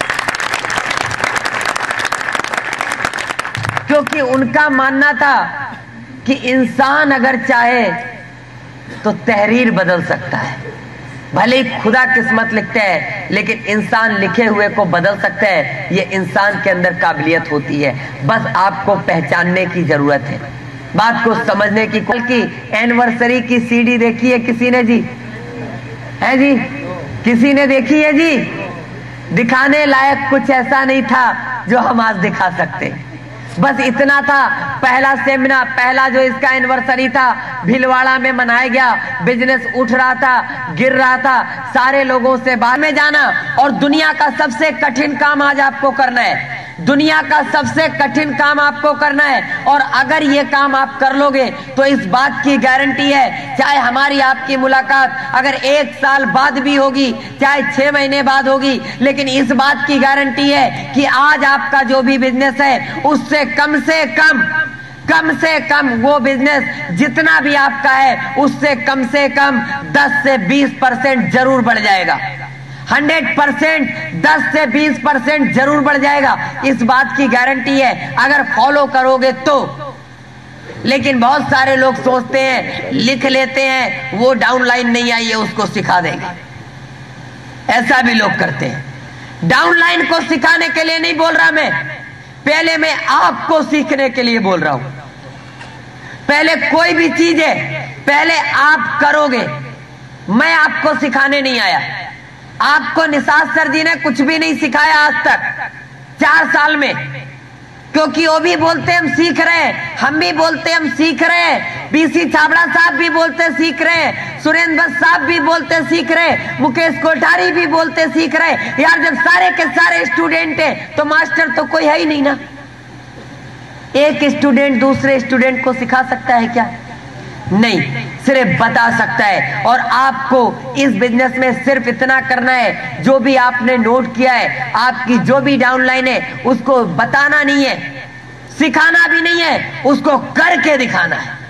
क्योंकि उनका मानना था कि इंसान अगर चाहे तो तहरीर बदल सकता है। भले ही खुदा किस्मत लिखते हैं, लेकिन इंसान लिखे हुए को बदल सकते हैं। ये इंसान के अंदर काबिलियत होती है, बस आपको पहचानने की जरूरत है, बात को समझने की। कल की एनिवर्सरी की सीडी देखी है किसी ने जी? है जी? किसी ने देखी है जी? दिखाने लायक कुछ ऐसा नहीं था जो हम आज दिखा सकते। बस इतना था, पहला सेमिनार, पहला जो इसका एनिवर्सरी था भीलवाड़ा में मनाया गया। बिजनेस उठ रहा था, गिर रहा था, सारे लोगों से बाहर में जाना। और दुनिया का सबसे कठिन काम आज आपको करना है, दुनिया का सबसे कठिन काम आपको करना है। और अगर ये काम आप कर लोगे तो इस बात की गारंटी है, चाहे हमारी आपकी मुलाकात अगर 1 साल बाद भी होगी, चाहे 6 महीने बाद होगी, लेकिन इस बात की गारंटी है कि आज आपका जो भी बिजनेस है उससे कम से कम वो बिजनेस जितना भी आपका है उससे कम 10 से 20% जरूर बढ़ जाएगा। 100% 10 से 20% जरूर बढ़ जाएगा, इस बात की गारंटी है अगर फॉलो करोगे तो। लेकिन बहुत सारे लोग सोचते हैं, लिख लेते हैं, वो डाउनलाइन नहीं आई है उसको सिखा देंगे, ऐसा भी लोग करते हैं। डाउनलाइन को सिखाने के लिए नहीं बोल रहा मैं, पहले मैं आपको सीखने के लिए बोल रहा हूं। पहले कोई भी चीज है, पहले आप करोगे, मैं आपको सिखाने नहीं आया। आपको निसार सर जी ने कुछ भी नहीं सिखाया आज तक 4 साल में, क्योंकि वो भी बोलते हम सीख रहे हैं, हम भी बोलते हम सीख रहे हैं, पीसी छाबड़ा साहब भी बोलते सीख रहे हैं, सुरेंद्र साहब भी बोलते सीख रहे हैं, मुकेश कोठारी भी बोलते सीख रहे हैं। यार जब सारे के सारे स्टूडेंट हैं तो मास्टर तो कोई है ही नहीं ना। एक स्टूडेंट दूसरे स्टूडेंट को सिखा सकता है क्या? नहीं, सिर्फ बता सकता है। और आपको इस बिजनेस में सिर्फ इतना करना है, जो भी आपने नोट किया है, आपकी जो भी डाउनलाइन है, उसको बताना नहीं है, सिखाना भी नहीं है, उसको करके दिखाना है।